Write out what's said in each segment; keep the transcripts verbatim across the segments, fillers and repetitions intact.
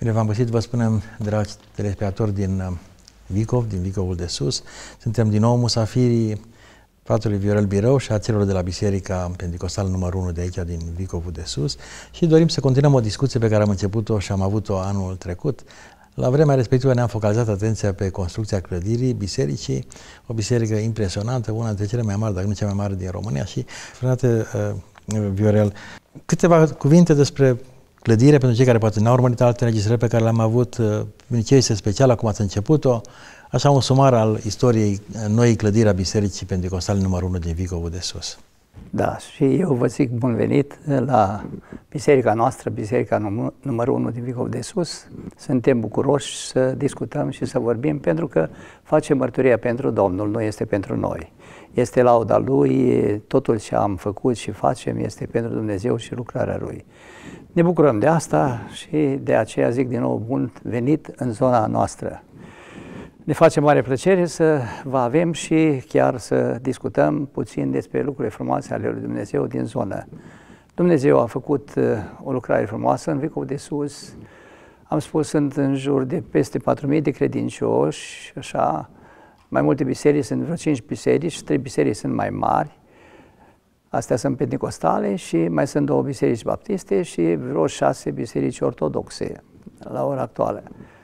Bine v-am găsit, vă spunem, dragi telespectatori din Vicov, din Vicovul de Sus. Suntem din nou musafirii fratelui Viorel Birău și a celor de la Biserica Pentecostală numărul unu de aici, din Vicovul de Sus, și dorim să continuăm o discuție pe care am început-o și am avut-o anul trecut. La vremea respectivă ne-am focalizat atenția pe construcția clădirii bisericii, o biserică impresionantă, una dintre cele mai mari, dacă nu cea mai mare din România. Și, frate uh, Viorel, câteva cuvinte despre clădire pentru cei care poate n-au urmărit alte înregistrări pe care le-am avut, uh, ce este special, acum ați început-o, așa un sumar al istoriei noii clădiri a Bisericii Pentecostale numărul unu din Vicovul de Sus. Da, și eu vă zic bun venit la biserica noastră, biserica num numărul unu din Vicov de Sus. Suntem bucuroși să discutăm și să vorbim pentru că facem mărturia pentru Domnul, nu este pentru noi. Este lauda Lui, totul ce am făcut și facem este pentru Dumnezeu și lucrarea Lui. Ne bucurăm de asta și de aceea zic din nou bun venit în zona noastră. Ne face mare plăcere să vă avem și chiar să discutăm puțin despre lucrurile frumoase ale lui Dumnezeu din zonă. Dumnezeu a făcut o lucrare frumoasă în Vicov de Sus. Am spus, sunt în jur de peste patru mii de credincioși, așa. Mai multe biserici, sunt vreo cinci biserici, trei biserici sunt mai mari. Astea sunt pentecostale și mai sunt două biserici baptiste și vreo șase biserici ortodoxe la ora actuală.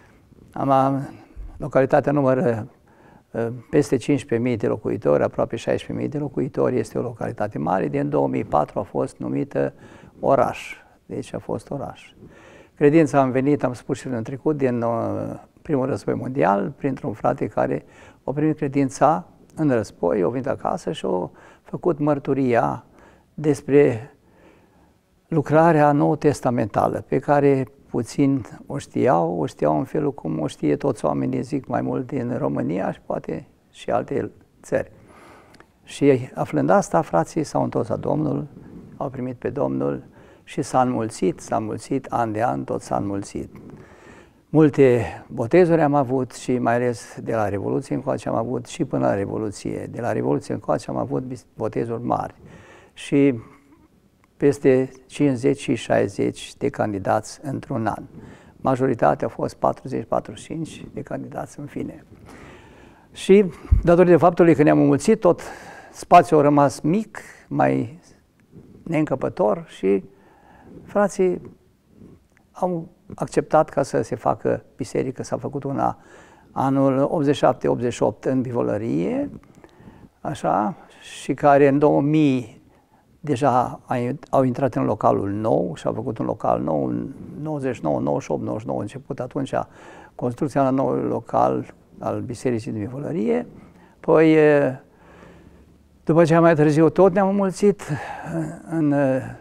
Am Localitatea numără peste cincisprezece mii de locuitori, aproape șaisprezece mii de locuitori, este o localitate mare. Din două mii patru a fost numită oraș, deci a fost oraș. Credința am venit, am spus și în trecut, din primul război mondial, printr-un frate care a primit credința în război, a venit acasă și a făcut mărturia despre lucrarea nou-testamentală, pe care puțin o știau, o știau în felul cum o știe toți oamenii, zic, mai mult din România și poate și alte țări. Și aflând asta, frații s-au întors la Domnul, au primit pe Domnul și s-a înmulțit, s-a înmulțit, an de an, tot s-a înmulțit. Multe botezuri am avut și mai ales de la Revoluție încoace am avut și până la Revoluție. De la Revoluție încoace am avut botezuri mari și peste cincizeci și șaizeci de candidați într-un an. Majoritatea au fost patruzeci patruzeci și cinci de candidați în fine. Și datorită faptului că ne-am înmulțit, tot spațiul a rămas mic, mai neîncăpător și frații au acceptat ca să se facă biserică. S-a făcut una anul optzeci și șapte optzeci și opt în Bivolărie, așa, și care în două mii deja au intrat în localul nou și au făcut un local nou în nouăzeci și nouă, nouăzeci și opt, nouăzeci și nouă, început atunci construcția la noul local al Bisericii din Bivolărie. Păi, după ce mai târziu tot ne-am înmulțit, în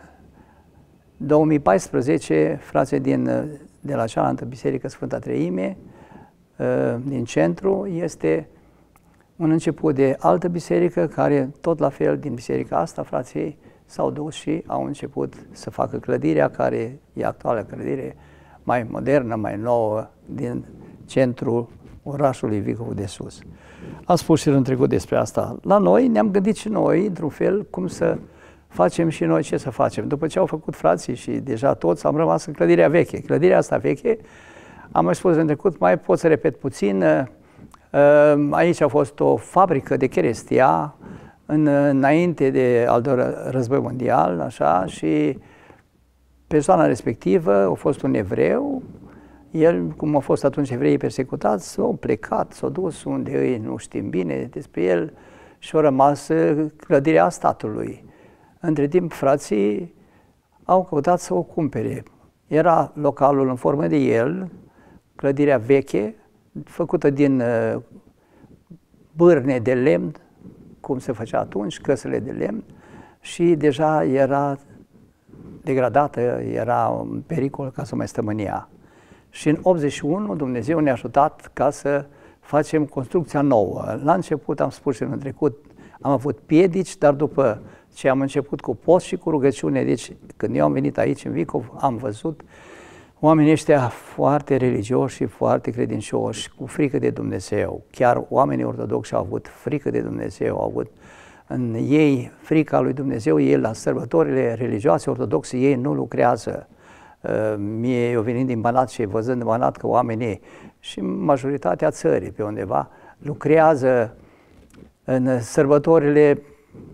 două mii paisprezece, frații din, de la cealaltă Biserică Sfânta Treime, din centru, este un început de altă biserică care, tot la fel, din biserica asta, frații s-au dus și au început să facă clădirea care e actuală clădire, mai modernă, mai nouă, din centrul orașului Vicov de Sus. Am spus și în trecut despre asta. La noi ne-am gândit și noi, într-un fel, cum să facem și noi ce să facem. După ce au făcut frații și deja toți am rămas în clădirea veche. Clădirea asta veche, am mai spus în trecut, mai pot să repet puțin. Aici a fost o fabrică de cherestia în, înainte de al doilea război mondial, așa, și persoana respectivă a fost un evreu. El, cum a fost atunci evreii persecutați, s-au plecat, s-au dus unde ei nu știm bine despre el și au rămas clădirea statului. Între timp, frații au căutat să o cumpere. Era localul în formă de el, clădirea veche, făcută din uh, bârne de lemn, cum se făcea atunci, căsele de lemn, și deja era degradată, era un pericol ca să mai stăm în ea. Și în optzeci și unu Dumnezeu ne-a ajutat ca să facem construcția nouă. La început, am spus și în trecut, am avut piedici, dar după ce am început cu post și cu rugăciune, deci când eu am venit aici în Vicov, am văzut oamenii ăștia foarte religioși și foarte credincioși, cu frică de Dumnezeu. Chiar oamenii ortodoxi au avut frică de Dumnezeu, au avut în ei frica lui Dumnezeu. Ei la sărbătorile religioase ortodoxe, ei nu lucrează. Mie, eu venind din Banat și văzând în Banat că oamenii și majoritatea țării pe undeva lucrează în sărbătorile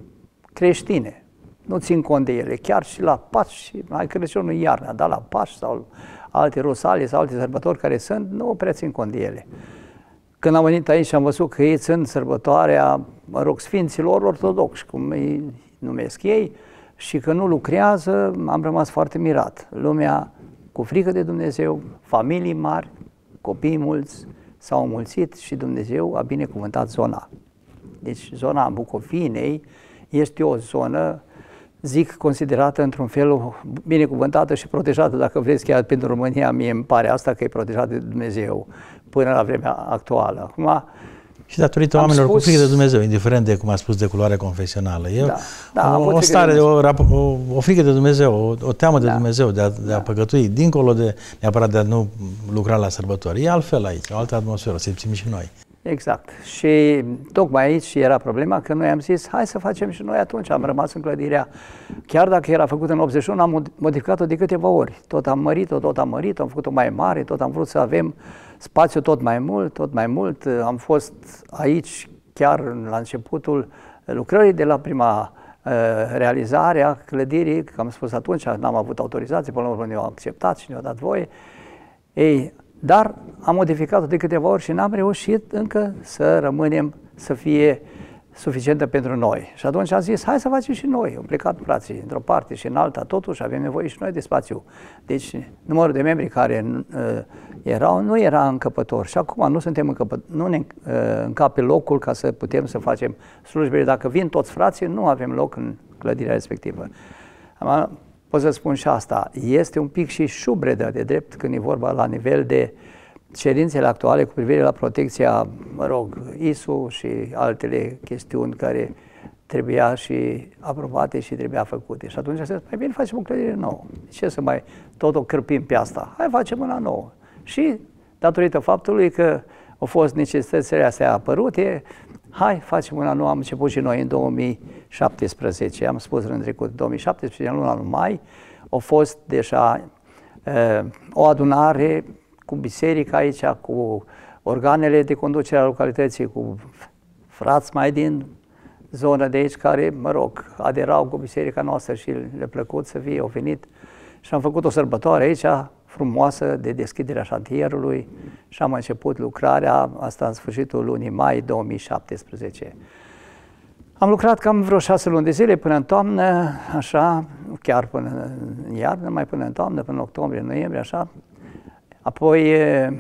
creștine. Nu țin cont de ele, chiar și la Paști, mai Crăciunul iarna, dar la Paști sau alte rosalii sau alte sărbători care sunt, nu prea țin cont de ele. Când am venit aici am văzut că ei țin sărbătoarea, mă rog, Sfinților Ortodoxi, cum îi numesc ei, și că nu lucrează, am rămas foarte mirat. Lumea cu frică de Dumnezeu, familii mari, copii mulți, s-au înmulțit și Dumnezeu a binecuvântat zona. Deci zona Bucovinei este o zonă, zic, considerată într-un fel binecuvântată și protejată, dacă vreți, chiar pentru România, mie îmi pare asta că e protejată de Dumnezeu până la vremea actuală. Acum, și datorită oamenilor spus, cu frică de Dumnezeu, indiferent de, cum a spus, de culoare confesională. E da, da, o, o stare, o, o, o frică de Dumnezeu, o, o teamă de da. Dumnezeu, de a, de a păcătui, dincolo de neapărat de a nu lucra la sărbători. E altfel aici, o altă atmosferă, o simțim și noi. Exact. Și tocmai aici era problema că noi am zis, hai să facem și noi atunci. Am rămas în clădirea, chiar dacă era făcută în optzeci și unu, am modificat-o de câteva ori. Tot am mărit-o, tot am mărit-o, am făcut-o mai mare, tot am vrut să avem spațiu tot mai mult, tot mai mult. Am fost aici chiar la începutul lucrării, de la prima uh, realizare a clădirii, că am spus atunci, n-am avut autorizație, până la urmă ne-au acceptat și ne-au dat voie. Ei, dar am modificat-o de câteva ori și n-am reușit încă să rămânem, să fie suficientă pentru noi. Și atunci am zis, hai să facem și noi. Am plecat frații într-o parte și în alta, totuși avem nevoie și noi de spațiu. Deci numărul de membri care uh, erau nu era încăpător și acum nu suntem încăpători, nu ne uh, încape locul ca să putem să facem slujbele. Dacă vin toți frații, nu avem loc în clădirea respectivă. Am, pot să spun și asta, este un pic și șubredă de drept când e vorba la nivel de cerințele actuale cu privire la protecția, mă rog, I S U și altele chestiuni care trebuia și aprobate și trebuia făcute. Și atunci am zis, mai bine facem o clădire nouă. De ce să mai tot o cârpim pe asta? Hai facem una nouă. Și datorită faptului că au fost necesitățile astea apărute, hai facem una nouă. Am început și noi în două mii șaptesprezece. Am spus în trecut, două mii șaptesprezece, în luna lui mai, a fost deja uh, o adunare cu biserica aici, cu organele de conducere a localității, cu frați mai din zonă de aici care, mă rog, aderau cu biserica noastră și le-a plăcut să fie, au venit și am făcut o sărbătoare aici frumoasă de deschiderea șantierului și am început lucrarea asta în sfârșitul lunii mai două mii șaptesprezece. Am lucrat cam vreo șase luni de zile până în toamnă, așa, chiar până în iarnă, mai până în toamnă, până în octombrie, noiembrie, așa. Apoi,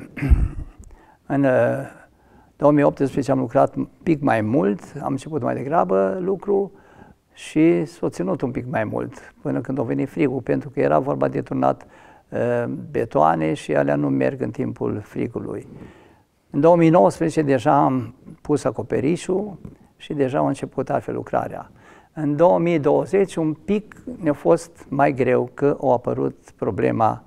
în două mii optsprezece am lucrat un pic mai mult, am început mai degrabă lucru și s-a ținut un pic mai mult, până când a venit frigul, pentru că era vorba de turnat uh, betoane și alea nu merg în timpul frigului. În două mii nouăsprezece deja am pus acoperișul și deja a început altfel lucrarea. În două mii douăzeci un pic ne-a fost mai greu, că a apărut problema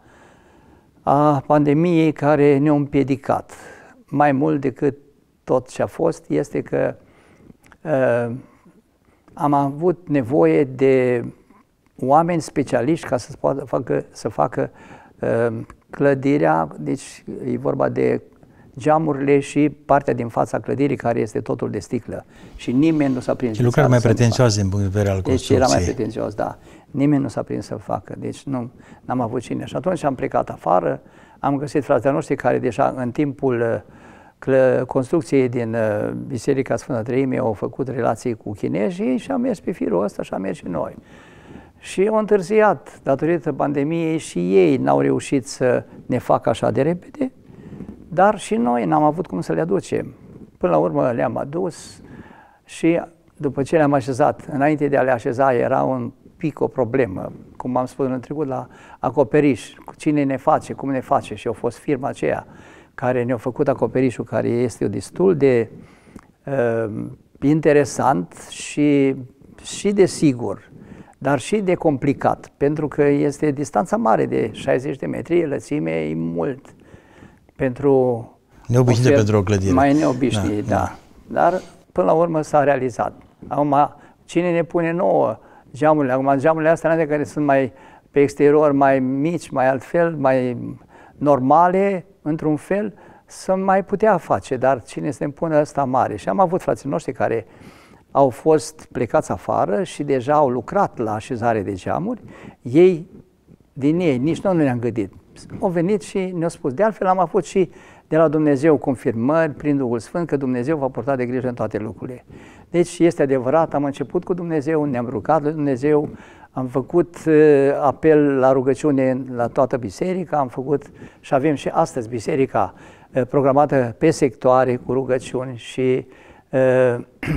a pandemiei care ne-a împiedicat. Mai mult decât tot ce a fost este că uh, am avut nevoie de oameni specialiști ca să poată facă, să facă uh, clădirea, deci e vorba de geamurile și partea din fața clădirii care este totul de sticlă. Și nimeni nu s-a prins. Și lucrarea mai pretențioasă din punct de vedere al construcției. Deci era mai pretențios, da. Nimeni nu s-a prins să facă, deci nu n-am avut cine. Și atunci am plecat afară, am găsit frații noștri care deja în timpul uh, construcției din uh, Biserica Sfântă Treime au făcut relații cu chinezii și am mers pe firul ăsta și am mers și noi. Și au întârziat, datorită pandemiei, și ei n-au reușit să ne facă așa de repede, dar și noi n-am avut cum să le aducem. Până la urmă le-am adus și după ce le-am așezat, înainte de a le așeza era un pic o problemă, cum am spus în trecut, la acoperiș, cine ne face, cum ne face, și a fost firma aceea care ne-a făcut acoperișul, care este destul de uh, interesant și, și de sigur, dar și de complicat, pentru că este distanța mare de șaizeci de metri, lățime e mult pentru neobișnuit pentru o clădire. Mai neobișnuit, da, da. Dar până la urmă s-a realizat. Acum, cine ne pune nouă geamurile? Acum, geamurile astea care sunt mai pe exterior mai mici, mai altfel, mai normale, într-un fel, să mai putea face, dar cine să ne pună ăsta mare? Și am avut frații noștri care au fost plecați afară și deja au lucrat la așezare de geamuri, ei, din ei, nici noi nu ne-am gândit. Au venit și ne-au spus, de altfel am avut și de la Dumnezeu confirmări prin Duhul Sfânt că Dumnezeu va purta de grijă în toate lucrurile. Deci este adevărat, am început cu Dumnezeu, ne-am rugat la Dumnezeu, am făcut uh, apel la rugăciune la toată biserica, am făcut și avem și astăzi biserica uh, programată pe sectoare cu rugăciuni și uh,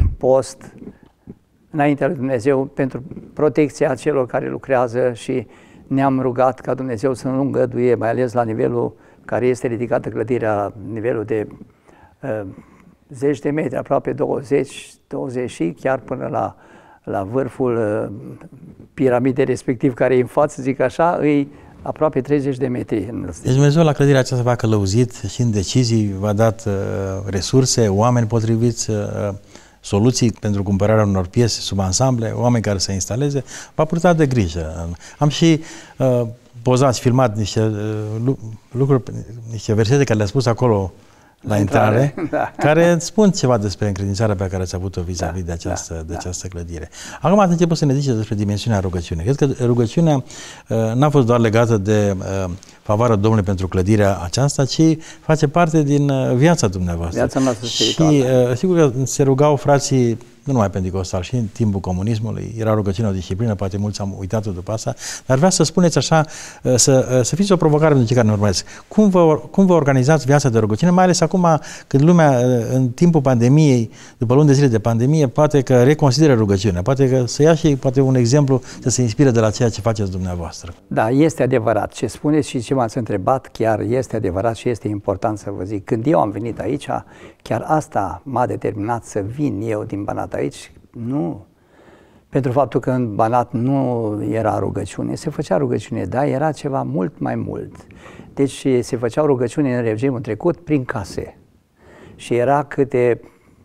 post înaintea lui Dumnezeu pentru protecția celor care lucrează și ne-am rugat ca Dumnezeu să nu îngăduie, mai ales la nivelul care este ridicată clădirea, nivelul de uh, zeci de metri, aproape douăzeci, douăzeci și chiar până la, la vârful uh, piramidei respectiv care e în față, zic așa, îi aproape treizeci de metri. Deci Dumnezeu la clădirea aceasta va călăuzit și în decizii, v-a dat uh, resurse, oameni potriviți, uh, soluții pentru cumpărarea unor piese sub ansamble, oameni care să instaleze, va purta de grijă. Am și uh, pozat, filmat niște uh, lucruri, niște versete care le-a spus acolo la intrare, da. Care spun ceva despre încredințarea pe care ați avut-o vis-a-vis da, de această, da, de această clădire. Acum ați început să ne ziceți despre dimensiunea rugăciunii. Cred că rugăciunea uh, n-a fost doar legată de uh, favoarea Domnului pentru clădirea aceasta, ci face parte din uh, viața dumneavoastră. Viața noastră spirituală. Și uh, sigur că se rugau frații, nu numai pentecostal, și în timpul comunismului, era rugăciunea o disciplină, poate mulți am uitat-o după asta, dar vreau să spuneți așa, să, să fiți o provocare pentru cei care ne urmăresc. Cum vă, cum vă organizați viața de rugăciune, mai ales acum când lumea, în timpul pandemiei, după luni de zile de pandemie, poate că reconsideră rugăciunea, poate că să ia și poate un exemplu să se inspire de la ceea ce faceți dumneavoastră. Da, este adevărat. Ce spuneți și ce m-ați întrebat, chiar este adevărat și este important să vă zic. Când eu am venit aici, chiar asta m-a determinat să vin eu din Banat aici, nu pentru faptul că în Banat nu era rugăciune, se făcea rugăciune, da, era ceva mult mai mult. Deci se făceau rugăciune în regimul trecut prin case și era câte,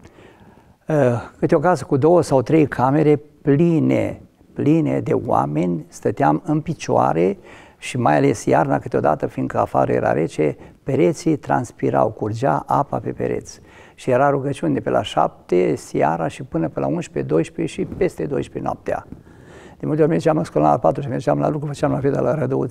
uh, câte o casă cu două sau trei camere pline, pline de oameni, stăteam în picioare și mai ales iarna câteodată, fiindcă afară era rece, pereții transpirau, curgea apa pe pereți. Și era rugăciune de pe la șapte seara și până pe la unsprezece, doisprezece și peste doisprezece noaptea. De multe ori mergeam în școală la patru și mergeam la lucru, făceam la feta la Rădăuț.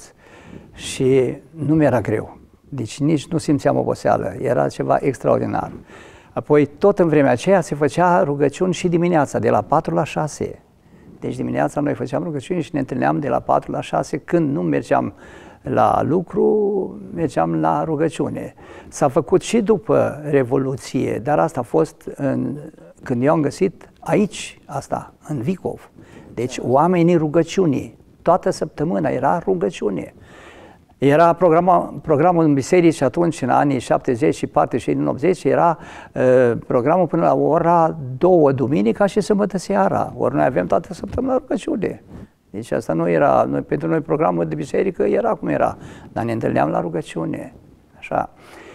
Și nu mi-era greu. Deci nici nu simțeam oboseală. Era ceva extraordinar. Apoi tot în vremea aceea se făcea rugăciuni și dimineața, de la patru la șase. Deci dimineața noi făceam rugăciuni și ne întâlneam de la patru la șase, când nu mergeam la lucru, mergeam la rugăciune. S-a făcut și după Revoluție, dar asta a fost în, când eu am găsit aici, asta, în Vicov. Deci oamenii rugăciunii, toată săptămâna era rugăciune. Era programul, programul în biserici atunci, în anii șaptezeci și parte și în optzeci, era uh, programul până la ora două duminica și sâmbătă seara. Ori noi aveam toată săptămâna rugăciune. Deci asta nu era, noi, pentru noi programul de biserică era cum era, dar ne întâlneam la rugăciune. Așa.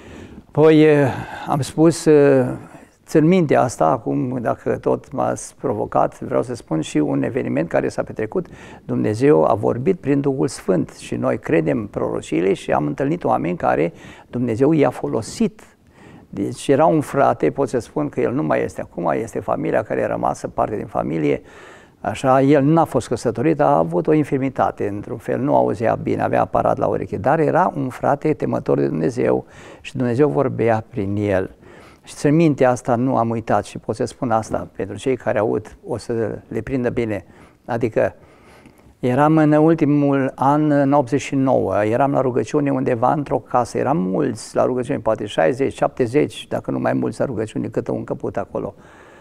Păi am spus, țin minte asta, acum dacă tot m-ați provocat, vreau să spun și un eveniment care s-a petrecut. Dumnezeu a vorbit prin Duhul Sfânt și noi credem prorociile și am întâlnit oameni care Dumnezeu i-a folosit. Deci era un frate, pot să spun că el nu mai este acum, este familia care a rămas parte din familie. Așa, el n-a fost căsătorit, a avut o infirmitate, într-un fel, nu auzea bine, avea aparat la ureche, dar era un frate temător de Dumnezeu și Dumnezeu vorbea prin el. Și țin minte asta, nu am uitat și pot să spun asta pentru cei care aud, o să le prindă bine. Adică eram în ultimul an, în optzeci și nouă, eram la rugăciune undeva într-o casă, eram mulți la rugăciune, poate șaizeci, șaptezeci, dacă nu mai mulți la rugăciune, cât un căput acolo.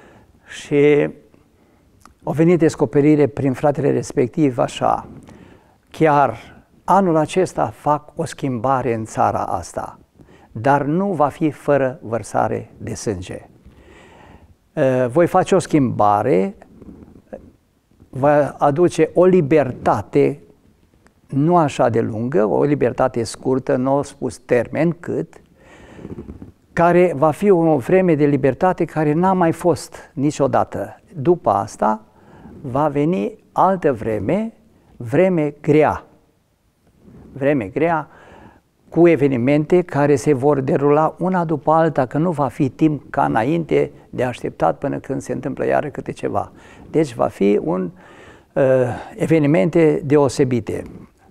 Și au venit descoperire prin fratele respectiv așa, chiar anul acesta fac o schimbare în țara asta, dar nu va fi fără vărsare de sânge. Voi face o schimbare, va aduce o libertate nu așa de lungă, o libertate scurtă, nu au spus termen cât, care va fi o vreme de libertate care n-a mai fost niciodată. După asta va veni altă vreme, vreme grea, vreme grea, cu evenimente care se vor derula una după alta, că nu va fi timp ca înainte de așteptat până când se întâmplă iară câte ceva. Deci va fi un uh, evenimente deosebite.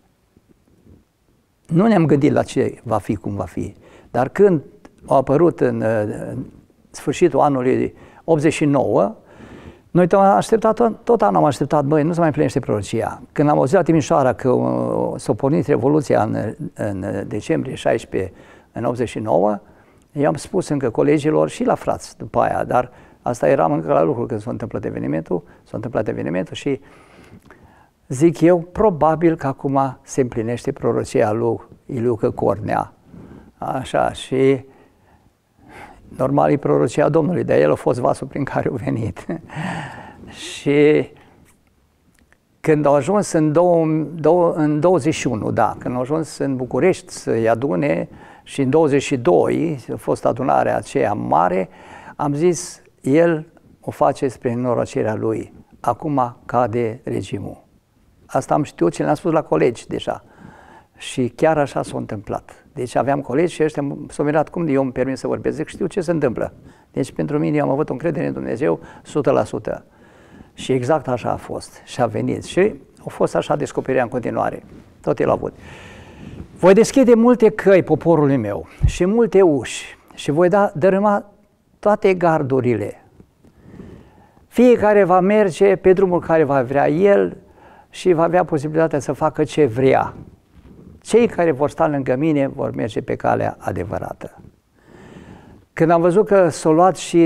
Nu ne-am gândit la ce va fi, cum va fi, dar când a apărut în, în sfârșitul anului optzeci și nouă, noi tot am așteptat, tot, tot anul am așteptat, băi, nu se mai împlinește prorocia. Când am auzit la Timișoara că uh, s-a pornit Revoluția în, în decembrie șaisprezece, în optzeci și nouă, i-am spus încă colegilor și la frați după aia, dar asta eram încă la lucru când s-a întâmplat evenimentul, s-a întâmplat evenimentul și zic eu, probabil că acum se împlinește prorocia lui Iliucă Cornea. Așa, și normal e prorocia Domnului, dar el a fost vasul prin care a venit. Și când au ajuns în, două, două, în douăzeci și unu, da, când au ajuns în București să-i adune și în douăzeci și doi a fost adunarea aceea mare, am zis, el o face spre norocirea lui. Acum cade regimul. Asta am știut și le-am spus la colegi deja. Și chiar așa s-a întâmplat. Deci aveam colegi și ăștia s-au mirat cum eu îmi permit să vorbesc, zic, știu ce se întâmplă. Deci pentru mine eu am avut o încredere în Dumnezeu o sută la sută. Și exact așa a fost și a venit. Și a fost așa descoperirea în continuare. Tot el a avut. Voi deschide multe căi poporului meu și multe uși și voi da, dărâma toate gardurile. Fiecare va merge pe drumul care va vrea el și va avea posibilitatea să facă ce vrea. Cei care vor sta lângă mine vor merge pe calea adevărată. Când am văzut că s-au luat și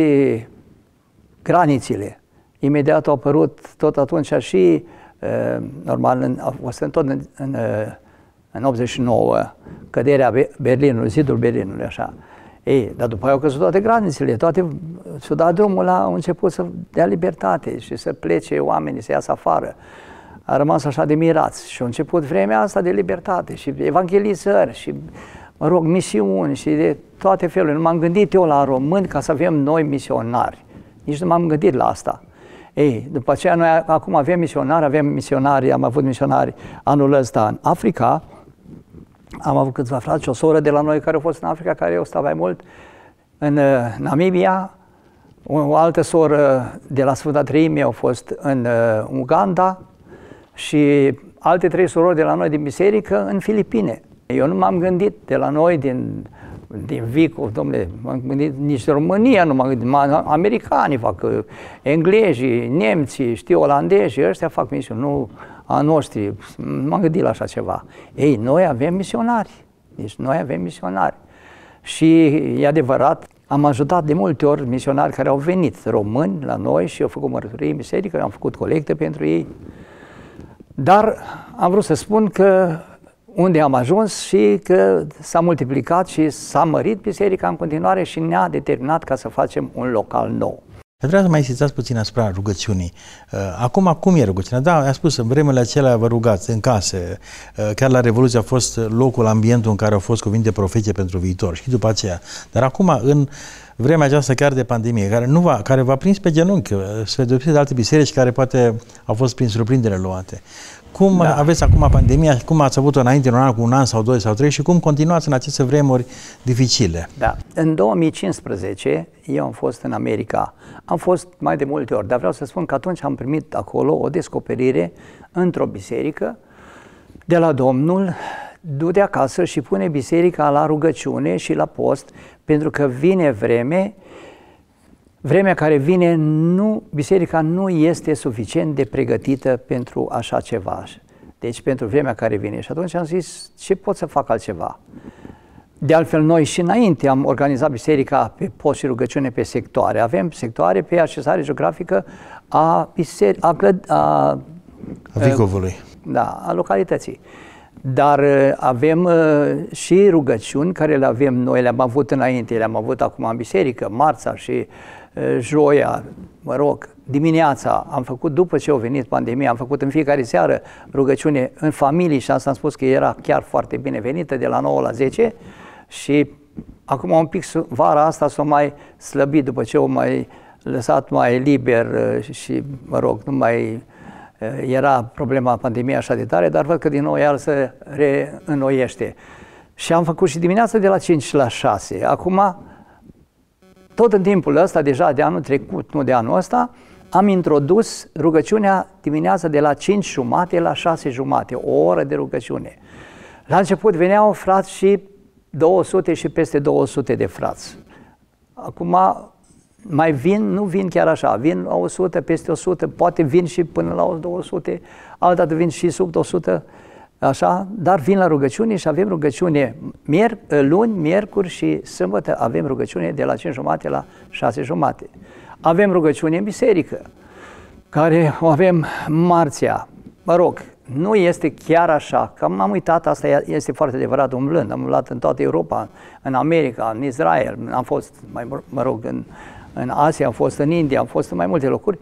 granițele, imediat au apărut tot atunci și, normal, în, a fost tot în, în, în optzeci și nouă, căderea Berlinului, zidul Berlinului, așa. Ei, dar după aia au căzut toate granițele, toate, s-au dat drumul la, au început să dea libertate și să plece oamenii, să iasă afară. A rămas așa de mirați și a început vremea asta de libertate și evangelizări și, mă rog, misiuni și de toate felurile. Nu m-am gândit eu la români ca să avem noi misionari. Nici nu m-am gândit la asta. Ei, după aceea noi acum avem misionari, avem misionari, am avut misionari anul ăsta în Africa. Am avut câțiva frați și o soră de la noi care au fost în Africa, care eu stau mai mult în Namibia. O altă soră de la Sfânta Treimie au fost în Uganda. Și alte trei surori de la noi din biserică în Filipine. Eu nu m-am gândit de la noi, din, din Vicov, domnule, m-am gândit nici de România, nu m-am gândit, americanii fac, englezii, nemții, știu, olandezii, ăștia fac misiuni, nu a noștri, m-am gândit la așa ceva. Ei, noi avem misionari, deci noi avem misionari. Și e adevărat, am ajutat de multe ori misionari care au venit români la noi și au făcut mărturii în biserică, am făcut colecte pentru ei. Dar am vrut să spun că unde am ajuns și că s-a multiplicat și s-a mărit biserica în continuare și ne-a determinat ca să facem un local nou. Vreau să mai insistați puțin asupra rugăciunii. Acum, cum e rugăciunea? Da, a spus, în vremurile acelea vă rugați în case. Chiar la Revoluție a fost locul, ambientul în care au fost cuvinte profetice pentru viitor și după aceea. Dar acum, în vremea aceasta chiar de pandemie, care, nu va, care v-a prins pe genunchi, spre deosebire de alte biserici care poate au fost prin surprindere luate. Cum da. aveți acum pandemia, cum ați avut-o înainte, în un an, cu un an sau doi sau trei și cum continuați în aceste vremuri dificile? Da. În două mii cincisprezece eu am fost în America. Am fost mai de multe ori, dar vreau să spun că atunci am primit acolo o descoperire într-o biserică de la Domnul: du-te acasă și pune biserica la rugăciune și la post, pentru că vine vreme, vremea care vine, nu, biserica nu este suficient de pregătită pentru așa ceva. Deci pentru vremea care vine. Și atunci am zis, ce pot să fac altceva? De altfel, noi și înainte am organizat biserica pe post și rugăciune pe sectoare. Avem sectoare pe așezare geografică a, biseri- a, clăd- a, a Vicovului. Da, a localității. Dar avem și rugăciuni care le avem noi, le-am avut înainte, le-am avut acum în biserică, marța și joia, mă rog, dimineața. Am făcut, după ce a venit pandemia, am făcut în fiecare seară rugăciune în familie și asta am spus că era chiar foarte binevenită, de la nouă la zece. Și acum un pic, vara asta s-a mai slăbit după ce o mai lăsat mai liber și, mă rog, nu mai era problema pandemiei așa de tare, dar văd că din nou iar se reînnoiește. Și am făcut și dimineața de la cinci la șase. Acum, tot în timpul ăsta, deja de anul trecut, nu de anul ăsta, am introdus rugăciunea dimineața de la cinci jumate la șase jumate, o oră de rugăciune. La început veneau frați și două sute și peste două sute de frați. Acum mai vin, nu vin chiar așa, vin la o sută, peste o sută, poate vin și până la două sute, altădată vin și sub o sută, așa, dar vin la rugăciune și avem rugăciune mier, luni, miercuri și sâmbătă avem rugăciune de la cinci jumate la șase jumate. Avem rugăciune în biserică, care o avem marțea. Mă rog, nu este chiar așa, că m-am uitat, asta este foarte adevărat umblând, am umblat în toată Europa, în America, în Israel, am fost, mai, mă rog, în, în Asia, am fost în India, am fost în mai multe locuri.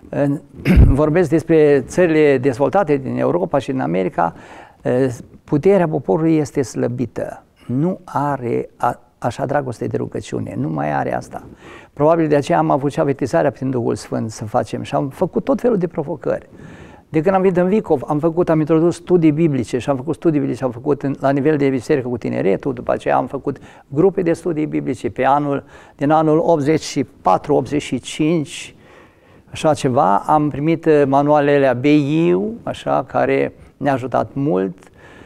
Vorbesc despre țările dezvoltate din Europa și din America, puterea poporului este slăbită, nu are a, așa dragoste de rugăciune, nu mai are asta. Probabil de aceea am avut și avertizarea prin Duhul Sfânt să facem și am făcut tot felul de provocări. De când am venit în Vicov, am făcut, am introdus studii biblice și am făcut studii biblice, am făcut în, la nivel de biserică cu tineretul, după aceea am făcut grupe de studii biblice pe anul, din anul optzeci și patru optzeci și cinci, așa ceva, am primit manualele A B I U, așa, care ne-a ajutat mult.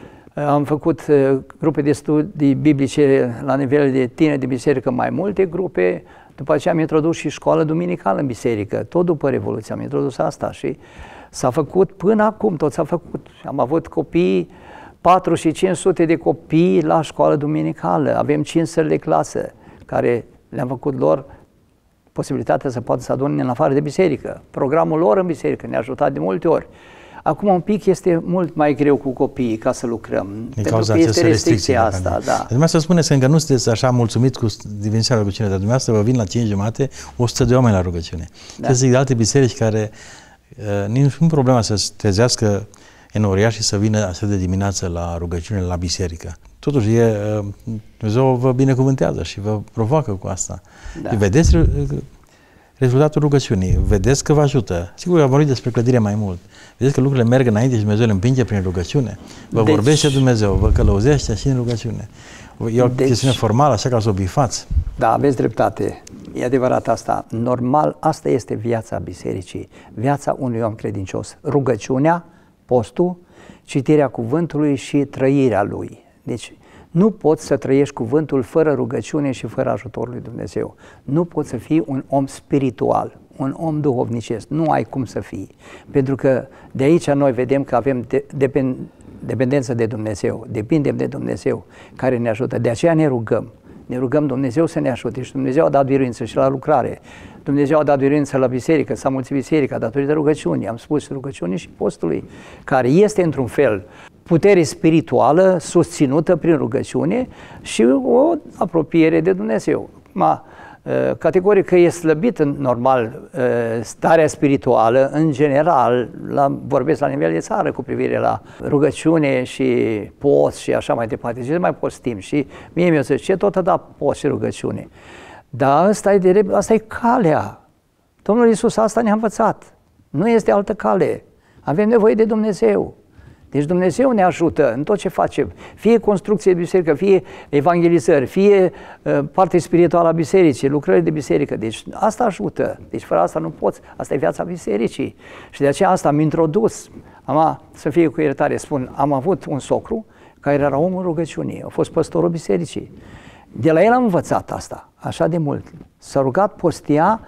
Am făcut grupe de studii biblice la nivel de tineri de biserică, mai multe grupe. După aceea am introdus și școală duminicală în biserică, tot după Revoluție am introdus asta și s-a făcut până acum, tot s-a făcut. Am avut copii, patru și cinci sute de copii la școală duminicală. Avem cinci săli de clasă care le-am făcut lor posibilitatea să poată să adune în afară de biserică. Programul lor în biserică ne-a ajutat de multe ori. Acum un pic este mult mai greu cu copiii ca să lucrăm, din pentru că este restricția asta. Da. Dumneavoastră spuneți că încă nu sunteți așa mulțumit cu dimensiunea rugăciunii, dar dumneavoastră vă vin la cinci jumate o sută de oameni la rugăciune. Da. Zic de alte biserici care uh, nici nu problema să se trezească enoriași și să vină astfel de dimineață la rugăciune la biserică. Totuși, e, uh, Dumnezeu vă binecuvântează și vă provoacă cu asta. Da. Vedeți uh, rezultatul rugăciunii, vedeți că vă ajută. Sigur că am vorbit despre clădire mai mult. Vedeți că lucrurile merg înainte și Dumnezeu le împinge prin rugăciune. Vă deci, vorbește Dumnezeu, vă călăuzește și în rugăciune. E o deci, chestiune formală, așa ca să o bifați. Da, aveți dreptate. E adevărat asta. Normal, asta este viața bisericii, viața unui om credincios. Rugăciunea, postul, citirea cuvântului și trăirea lui. Deci, nu poți să trăiești cuvântul fără rugăciune și fără ajutorul lui Dumnezeu. Nu poți să fii un om spiritual, un om duhovnicesc. Nu ai cum să fii. Pentru că de aici noi vedem că avem de, depend, dependență de Dumnezeu, depindem de Dumnezeu care ne ajută. De aceea ne rugăm. Ne rugăm Dumnezeu să ne ajute și Dumnezeu a dat biruință și la lucrare. Dumnezeu a dat biruință la biserică, s-a mulțit biserica datorită rugăciunii. Am spus și rugăciunii și postului, care este într-un fel putere spirituală susținută prin rugăciune și o apropiere de Dumnezeu. Ma, categoric că e slăbit normal starea spirituală în general, la, vorbesc la nivel de țară cu privire la rugăciune și post și așa mai departe. Ce mai postim? Și mie mi-o zice, ce tot a dat post și rugăciune? Dar asta e, de, asta e calea. Domnul Iisus asta ne-a învățat. Nu este altă cale. Avem nevoie de Dumnezeu. Deci Dumnezeu ne ajută în tot ce facem, fie construcție de biserică, fie evangelizări, fie uh, parte spirituală a bisericii, lucrări de biserică. Deci asta ajută. Deci fără asta nu poți. Asta e viața bisericii. Și de aceea asta am introdus. Am, să fie cu iertare, spun, am avut un socru care era omul rugăciunii, a fost păstorul bisericii. De la el am învățat asta, așa de mult. S-a rugat, postia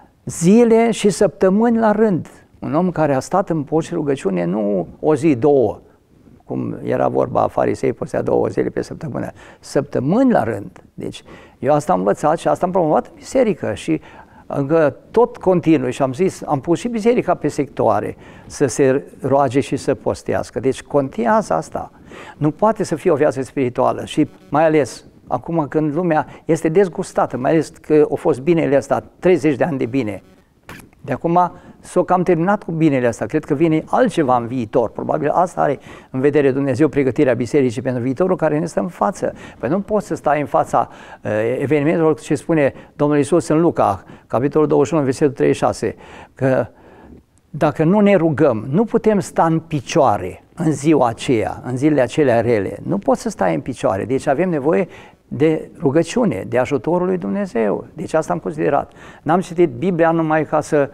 zile și săptămâni la rând. Un om care a stat în post și rugăciune nu o zi, două, cum era vorba, farisei postea două zile pe săptămână, săptămâni la rând. Deci eu asta am învățat și asta am promovat în biserică și încă tot continui și am zis, am pus și biserica pe sectoare să se roage și să postească. Deci contează asta. Nu poate să fie o viață spirituală și mai ales acum când lumea este dezgustată, mai ales că a fost binele ăsta, treizeci de ani de bine. De acum s-o cam terminat cu binele ăsta, cred că vine altceva în viitor, probabil asta are în vedere Dumnezeu pregătirea bisericii pentru viitorul care ne stă în față. Păi nu poți să stai în fața uh, evenimentelor ce spune Domnul Iisus în Luca, capitolul douăzeci și unu, versetul treizeci și șase, că dacă nu ne rugăm, nu putem sta în picioare în ziua aceea, în zilele acelea rele. Nu poți să stai în picioare, deci avem nevoie de rugăciune, de ajutorul lui Dumnezeu. Deci asta am considerat. N-am citit Biblia numai ca să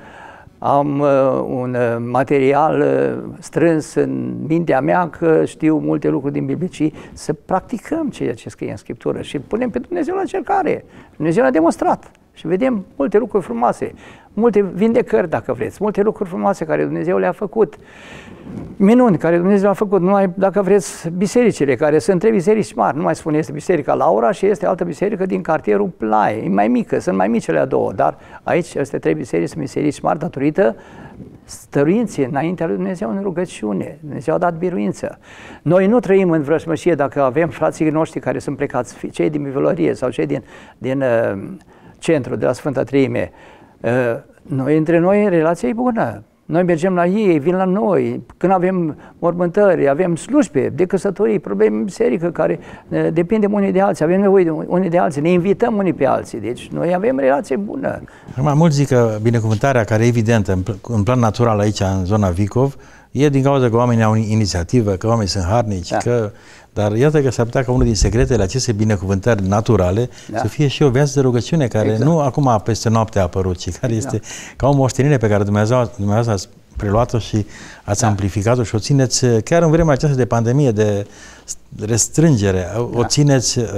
am uh, un uh, material uh, strâns în mintea mea că știu multe lucruri din Biblie, ci să practicăm ceea ce scrie în Scriptură și punem pe Dumnezeu la încercare. Dumnezeu l-a demonstrat și vedem multe lucruri frumoase, multe vindecări dacă vreți, multe lucruri frumoase care Dumnezeu le-a făcut. Minuni care Dumnezeu le-a făcut, numai dacă vreți bisericile, care sunt trei biserici mari, nu mai spune, este biserica Laura și este altă biserică din cartierul Plaie, e mai mică, sunt mai mici cele două, dar aici aceste trei biserici sunt biserici mari datorită stăruinței înaintea lui Dumnezeu în rugăciune. Dumnezeu a dat biruință. Noi nu trăim în vrăjmășie dacă avem frații noștri care sunt plecați, cei din Mivălărie sau cei din, din uh, centru, de la Sfânta Treime. Uh, noi, între noi, relația e bună. Noi mergem la ei, vin la noi, când avem mormântări, avem slujbe de căsătorii, probleme în biserică care uh, depindem unii de alții, avem nevoie de unii de alții, ne invităm unii pe alții, deci noi avem relație bună. Mai mult zic că binecuvântarea care e evidentă în, în plan natural aici, în zona Vicov, e din cauza că oamenii au inițiativă, că oamenii sunt harnici, da. că... Dar iată că s-ar putea ca unul din secretele acestei binecuvântări naturale da. să fie și o viață de rugăciune, care exact. nu acum peste noapte a apărut, ci care este da. ca o moștenire pe care Dumnezeu, Dumnezeu ați preluat-o și ați da. amplificat-o și o țineți chiar în vremea aceasta de pandemie, de restrângere, da. o țineți... Uh,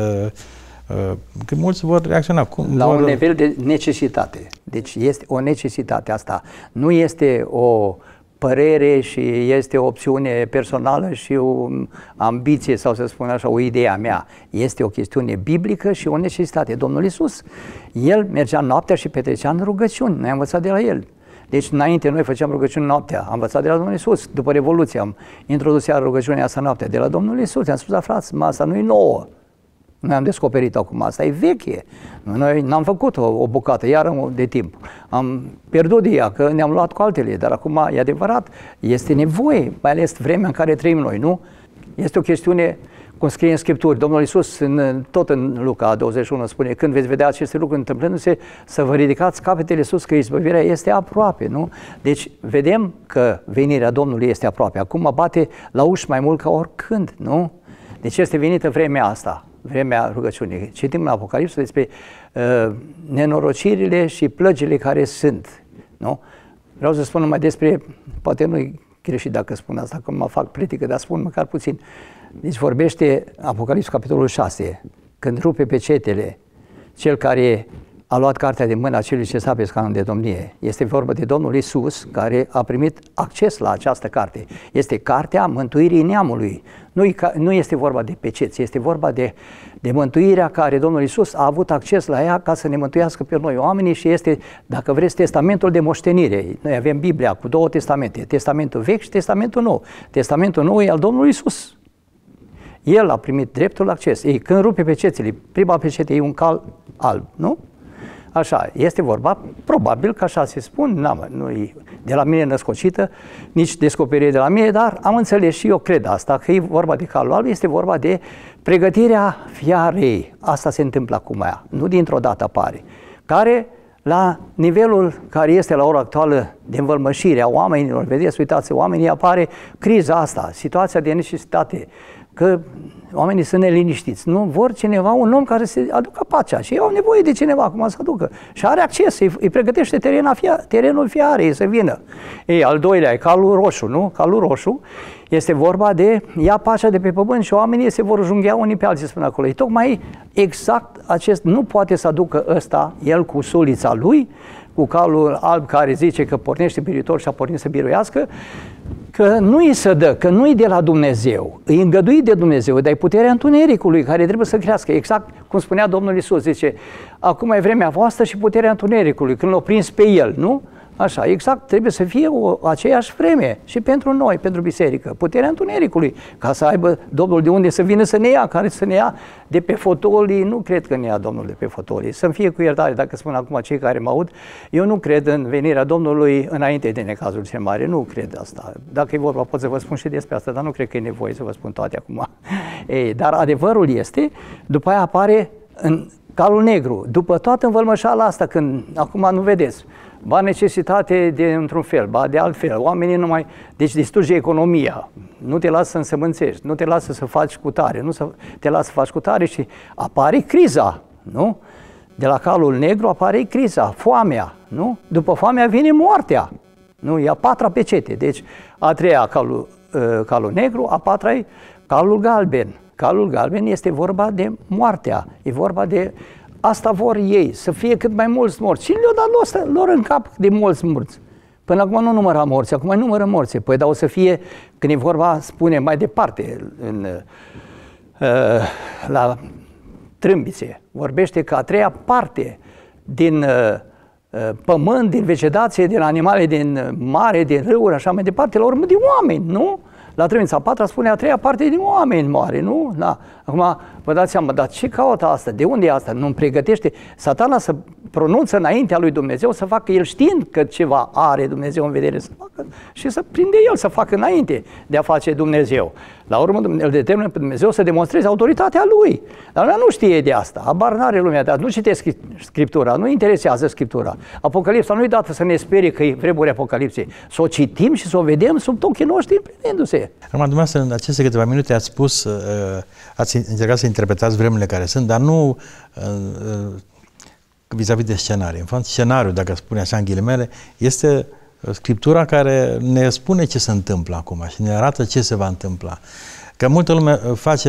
uh, că mulți vor reacționa. Cum la vor... un nivel de necesitate. Deci este o necesitate asta. Nu este o părere și este o opțiune personală și o ambiție sau să spun așa, o idee a mea. Este o chestiune biblică și o necesitate. Domnul Iisus, El mergea noaptea și petrecea în rugăciuni. Noi am învățat de la El. Deci înainte noi făceam rugăciuni noaptea, am învățat de la Domnul Iisus. După Revoluție am introdus iar rugăciunea asta noaptea de la Domnul Iisus. Am spus, da, frați, asta nu e nouă. Noi am descoperit acum, asta e veche. Noi n-am făcut o, o bucată, iar de timp. Am pierdut de ea, că ne-am luat cu altele, dar acum e adevărat, este nevoie, mai ales vremea în care trăim noi, nu? Este o chestiune, cum scrie în Scripturi, Domnul Iisus, în, tot în Luca douăzeci și unu, spune, când veți vedea aceste lucruri întâmplându-se, să vă ridicați capetele sus, că izbăvirea este aproape, nu? Deci, vedem că venirea Domnului este aproape. Acum bate la uși mai mult ca oricând, nu? Deci este venită vremea asta, vremea rugăciunii. Citim în Apocalipsă despre uh, nenorocirile și plăgile care sunt, nu? Vreau să spun numai despre, poate nu-i greșit dacă spun asta, că mă fac pretică, dar spun măcar puțin. Deci vorbește Apocalipsa, capitolul șase, când rupe pecetele, cel care a luat cartea de mâna celui ce s-a pe scaunul de domnie. Este vorba de Domnul Iisus, care a primit acces la această carte. Este cartea mântuirii neamului. Nu, nu este vorba de peceți, este vorba de, de mântuirea care Domnul Iisus a avut acces la ea ca să ne mântuiască pe noi oamenii și este, dacă vreți, testamentul de moștenire. Noi avem Biblia cu două testamente, testamentul vechi și testamentul nou. Testamentul nou e al Domnului Iisus. El a primit dreptul acces. Ei, când rupe pecețile, prima pecete e un cal alb, nu? Așa, este vorba, probabil că așa se spun, nu e de la mine născocită, nici descoperire de la mine, dar am înțeles și eu cred asta, că e vorba de calul alb, este vorba de pregătirea fiarei. Asta se întâmplă acum, nu dintr-o dată apare, care la nivelul care este la ora actuală de învălmășire a oamenilor, vedeți, uitați, oamenii apare criza asta, situația de necesitate, că oamenii sunt neliniștiți. Nu vor cineva, un om care să aducă pacea și ei au nevoie de cineva acum să aducă. Și are acces, îi, îi pregătește terena fia, terenul fiarei să vină. Ei, al doilea e calul roșu, nu? Calul roșu este vorba de ia pacea de pe pământ și oamenii se vor junghea unii pe alții, spune acolo. E tocmai exact acest, nu poate să aducă ăsta, el cu sulița lui, cu calul alb care zice că pornește biritor și a pornit să biruiască, că nu îi se dă, că nu-i de la Dumnezeu, îi îngăduit de Dumnezeu, dar e puterea întunericului care trebuie să crească, exact cum spunea Domnul Iisus, zice, acum e vremea voastră și puterea întunericului, când l-a prins pe el, nu? Așa, exact, trebuie să fie o, aceeași vreme și pentru noi, pentru biserică, puterea întunericului, ca să aibă Domnul de unde să vină să ne ia, care să ne ia de pe fotolii, nu cred că ne ia Domnul de pe fotolii, să-mi fie cu iertare dacă spun acum cei care mă aud, eu nu cred în venirea Domnului înainte de necazul cel mare, nu cred asta, dacă e vorba pot să vă spun și despre asta, dar nu cred că e nevoie să vă spun toate acum. Ei, dar adevărul este, după aia apare în calul negru, după toată învălmășala asta, când acum nu vedeți, ba necesitate de într-un fel, ba de altfel. Oamenii nu mai... Deci distruge economia, nu te lasă să însămânțești, nu te lasă să faci cu tare, nu te lasă să faci cu tare și apare criza, nu? De la calul negru apare criza, foamea, nu? După foamea vine moartea, nu? E a patra pecete, deci a treia calul, uh, calul negru, a patra e calul galben. Calul galben este vorba de moartea, e vorba de... Asta vor ei, să fie cât mai mulți morți. Și le-au dat lor, lor în cap de mulți morți. Până acum nu număra morți, acum mai numără morți. Păi dar o să fie, când e vorba, spune mai departe, în, uh, la Trâmbițe, vorbește că a treia parte din uh, pământ, din vegetație, din animale, din mare, din râuri, așa mai departe, la urmă din oameni, nu? La Trâmbița a patra spune a treia parte din oameni moare, nu? Da. Acum vă dați seama, dar ce caută asta? De unde e asta? Nu-mi pregătește Satana să pronunță înaintea lui Dumnezeu, să facă el știind că ceva are Dumnezeu în vedere să facă și să prinde el să facă înainte de a face Dumnezeu. La urmă îl determină pe Dumnezeu să demonstreze autoritatea lui. Dar lumea nu știe de asta, habar n-are lumea de asta, nu citește Scriptura, nu interesează Scriptura. Apocalipsa nu e dată să ne sperie că e vremuri Apocalipsei, să o citim și să o vedem sub ochii noștri împlinindu-se. Acum, dumneavoastră, în aceste câteva minute ați spus, uh, ați încercat să interpretați vremurile care sunt, dar nu uh, vis-a-vis de scenarii. În fapt, scenariul, dacă spune așa în ghilimele, este Scriptura care ne spune ce se întâmplă acum și ne arată ce se va întâmpla. Că multă lume face,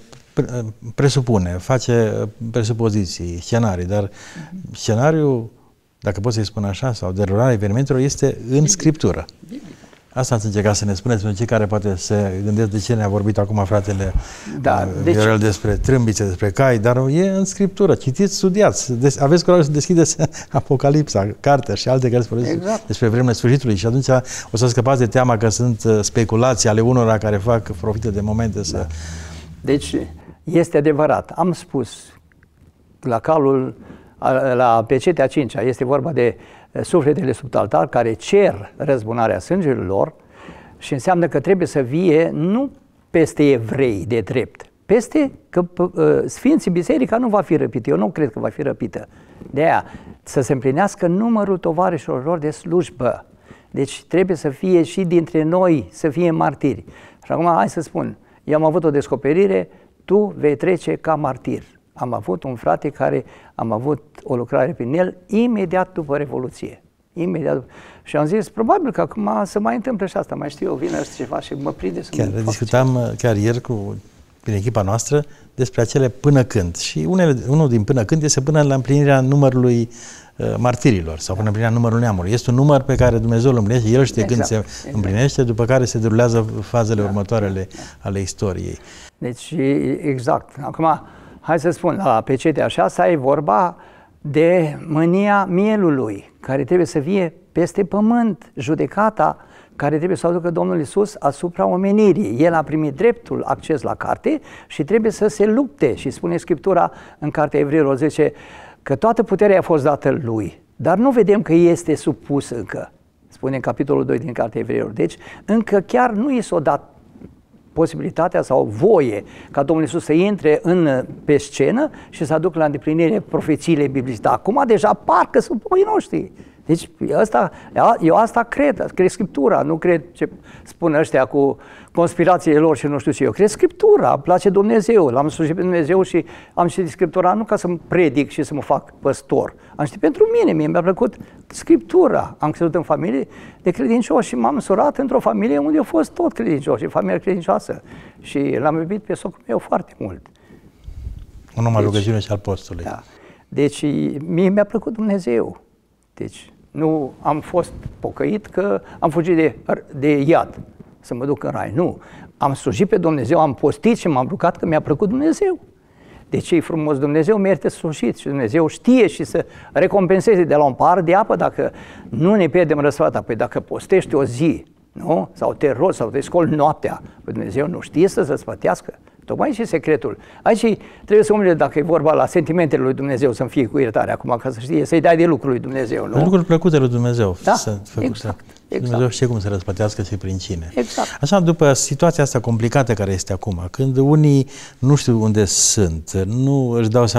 presupune, face presupoziții, scenarii, dar scenariul, dacă pot să-i spun așa, sau derularea evenimentelor, este în Scriptură. Asta ați încercat să ne spuneți pentru cei care poate se gândesc de ce ne-a vorbit acum fratele da, deci... Viorel despre trâmbițe, despre cai, dar e în Scriptură. Citiți, studiați, des, aveți curajul să deschideți Apocalipsa, cartea și alte care spune exact. Despre vremurile sfârșitului și atunci o să scăpați de teama că sunt speculații ale unora care fac profită de momente să... Da. Deci este adevărat. Am spus la calul, la pecetea a cincea, este vorba de sufletele sub altar care cer răzbunarea sângelui lor și înseamnă că trebuie să vie nu peste evrei de drept, peste că uh, Sfinții Biserica nu va fi răpită, eu nu cred că va fi răpită. De aia, să se împlinească numărul tovarășilor lor de slujbă. Deci trebuie să fie și dintre noi, să fie martiri. Și acum hai să spun, eu am avut o descoperire, tu vei trece ca martir. Am avut un frate care am avut o lucrare prin el imediat după Revoluție. Imediat după. Și am zis, probabil că acum se mai întâmplă și asta, mai știu eu, vine ăsta ceva și mă prinde să chiar discutam ceva. Chiar ieri cu prin echipa noastră despre acele până când. Și unele, unul din până când este până la împlinirea numărului uh, martirilor sau până la împlinirea numărului neamului. Este un număr pe care Dumnezeu îl împlinește, El știe exact, când se exact. împlinește, după care se derulează fazele da, următoarele da. ale istoriei. Deci, exact. Acum, hai să spun, la pecetea șasea e vorba de mânia mielului, care trebuie să fie peste pământ, judecata care trebuie să o aducă Domnul Iisus asupra omenirii. El a primit dreptul acces la carte și trebuie să se lupte. Și spune Scriptura în Cartea Evreilor, zice că toată puterea a fost dată lui, dar nu vedem că este supus încă. Spune în capitolul doi din Cartea Evreilor. Deci încă chiar nu i s-a dat posibilitatea sau voie ca Domnul Iisus să intre în, pe scenă și să aducă la îndeplinire profețiile biblice. Dar acum deja parcă sunt oii noștri. Deci asta, eu asta cred, cred Scriptura, nu cred ce spun ăștia cu conspirațiile lor și nu știu ce. Eu cred Scriptura, îmi place Dumnezeu, l-am slujit pe Dumnezeu și am citit Scriptura nu ca să-mi predic și să mă fac păstor. Am citit pentru mine, mie mi-a plăcut Scriptura. Am crescut în familie de credincioși și m-am surat într-o familie unde au fost tot credincioși, familie credincioasă. Și l-am iubit pe socrul meu foarte mult. Un om al rugăciunii și al postului. Da. Deci mie mi-a plăcut Dumnezeu. Deci nu am fost pocăit că am fugit de, de iad să mă duc în rai. Nu. Am slujit pe Dumnezeu, am postit și m-am rugat că mi-a plăcut Dumnezeu. Deci e frumos, Dumnezeu merită slujit și Dumnezeu știe și să recompenseze de la un pahar de apă dacă nu ne pierdem răsplata. Păi dacă postești o zi, nu? Sau te rogi sau te scoli noaptea, păi Dumnezeu nu știe să-ți răsplătească. Tocmai și secretul. Aici trebuie să umble, dacă e vorba la sentimentele lui Dumnezeu, să-mi fie cu iertare acum, ca să știe, să-i dai de lucrul lui Dumnezeu, nu? Lucruri plăcute lui Dumnezeu. Da, să exact, exact. Dumnezeu știe cum să răspătească și prin cine. Exact. Așa, după situația asta complicată care este acum, când unii nu știu unde sunt, nu își dau seama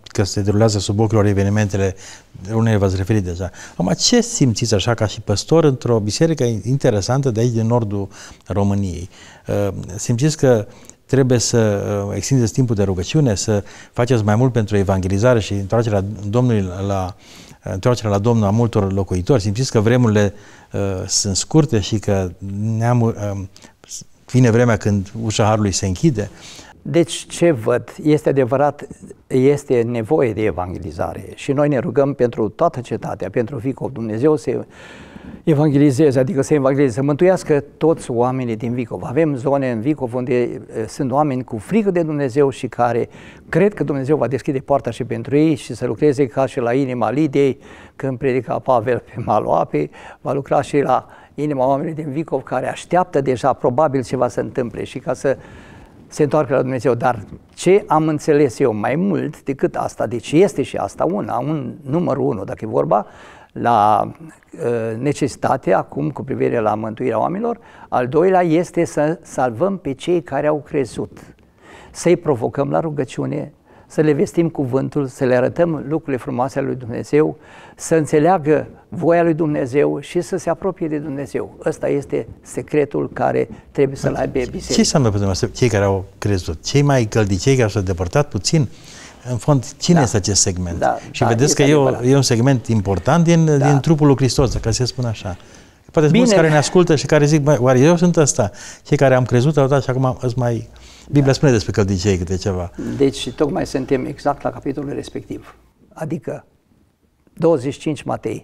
că se derulează sub ochiul lor evenimentele, unele v-ați referit deja. Acum, ce simțiți așa ca și păstor într-o biserică interesantă de aici, din nordul României? Simțiți că trebuie să extindeți timpul de rugăciune, să faceți mai mult pentru evangelizare și întoarcerea Domnului la întoarcerea la Domnul a multor locuitori? Simțiți că vremurile uh, sunt scurte și că neamul, uh, vine vremea când ușa Harului se închide? Deci ce văd? Este adevărat, este nevoie de evangelizare și noi ne rugăm pentru toată cetatea, pentru Vicov, Dumnezeu să evangelizeze, adică să evangelizeze, să mântuiască toți oamenii din Vicov. Avem zone în Vicov unde sunt oameni cu frică de Dumnezeu și care cred că Dumnezeu va deschide poarta și pentru ei și să lucreze ca și la inima Lidiei, când predica Pavel pe malul apei, va lucra și la inima oamenilor din Vicov care așteaptă deja probabil ce va se întâmple și ca să se întoarcă la Dumnezeu. Dar ce am înțeles eu mai mult decât asta, deci este și asta una, un numărul unu, dacă e vorba, la uh, necesitate acum cu privire la mântuirea oamenilor. Al doilea este să salvăm pe cei care au crezut, să-i provocăm la rugăciune, să le vestim cuvântul, să le arătăm lucrurile frumoase ale lui Dumnezeu, să înțeleagă voia lui Dumnezeu și să se apropie de Dumnezeu. Ăsta este secretul care trebuie să-l aibă biserica. Ce înseamnă pentru noi cei care au crezut? Cei mai căldiți, cei care s-au depărtat puțin? În fond, cine da. este acest segment? Da, și da, vedeți că e, o, e un segment important din, da. din trupul lui Hristos, dacă se spune așa. Poate sunt mulți care ne ascultă și care zic, oare eu sunt ăsta? Cei care am crezut au dat și acum îți mai... Biblia da. spune despre căldicei câte ceva. Deci tocmai suntem exact la capitolul respectiv. Adică douăzeci și cinci Matei,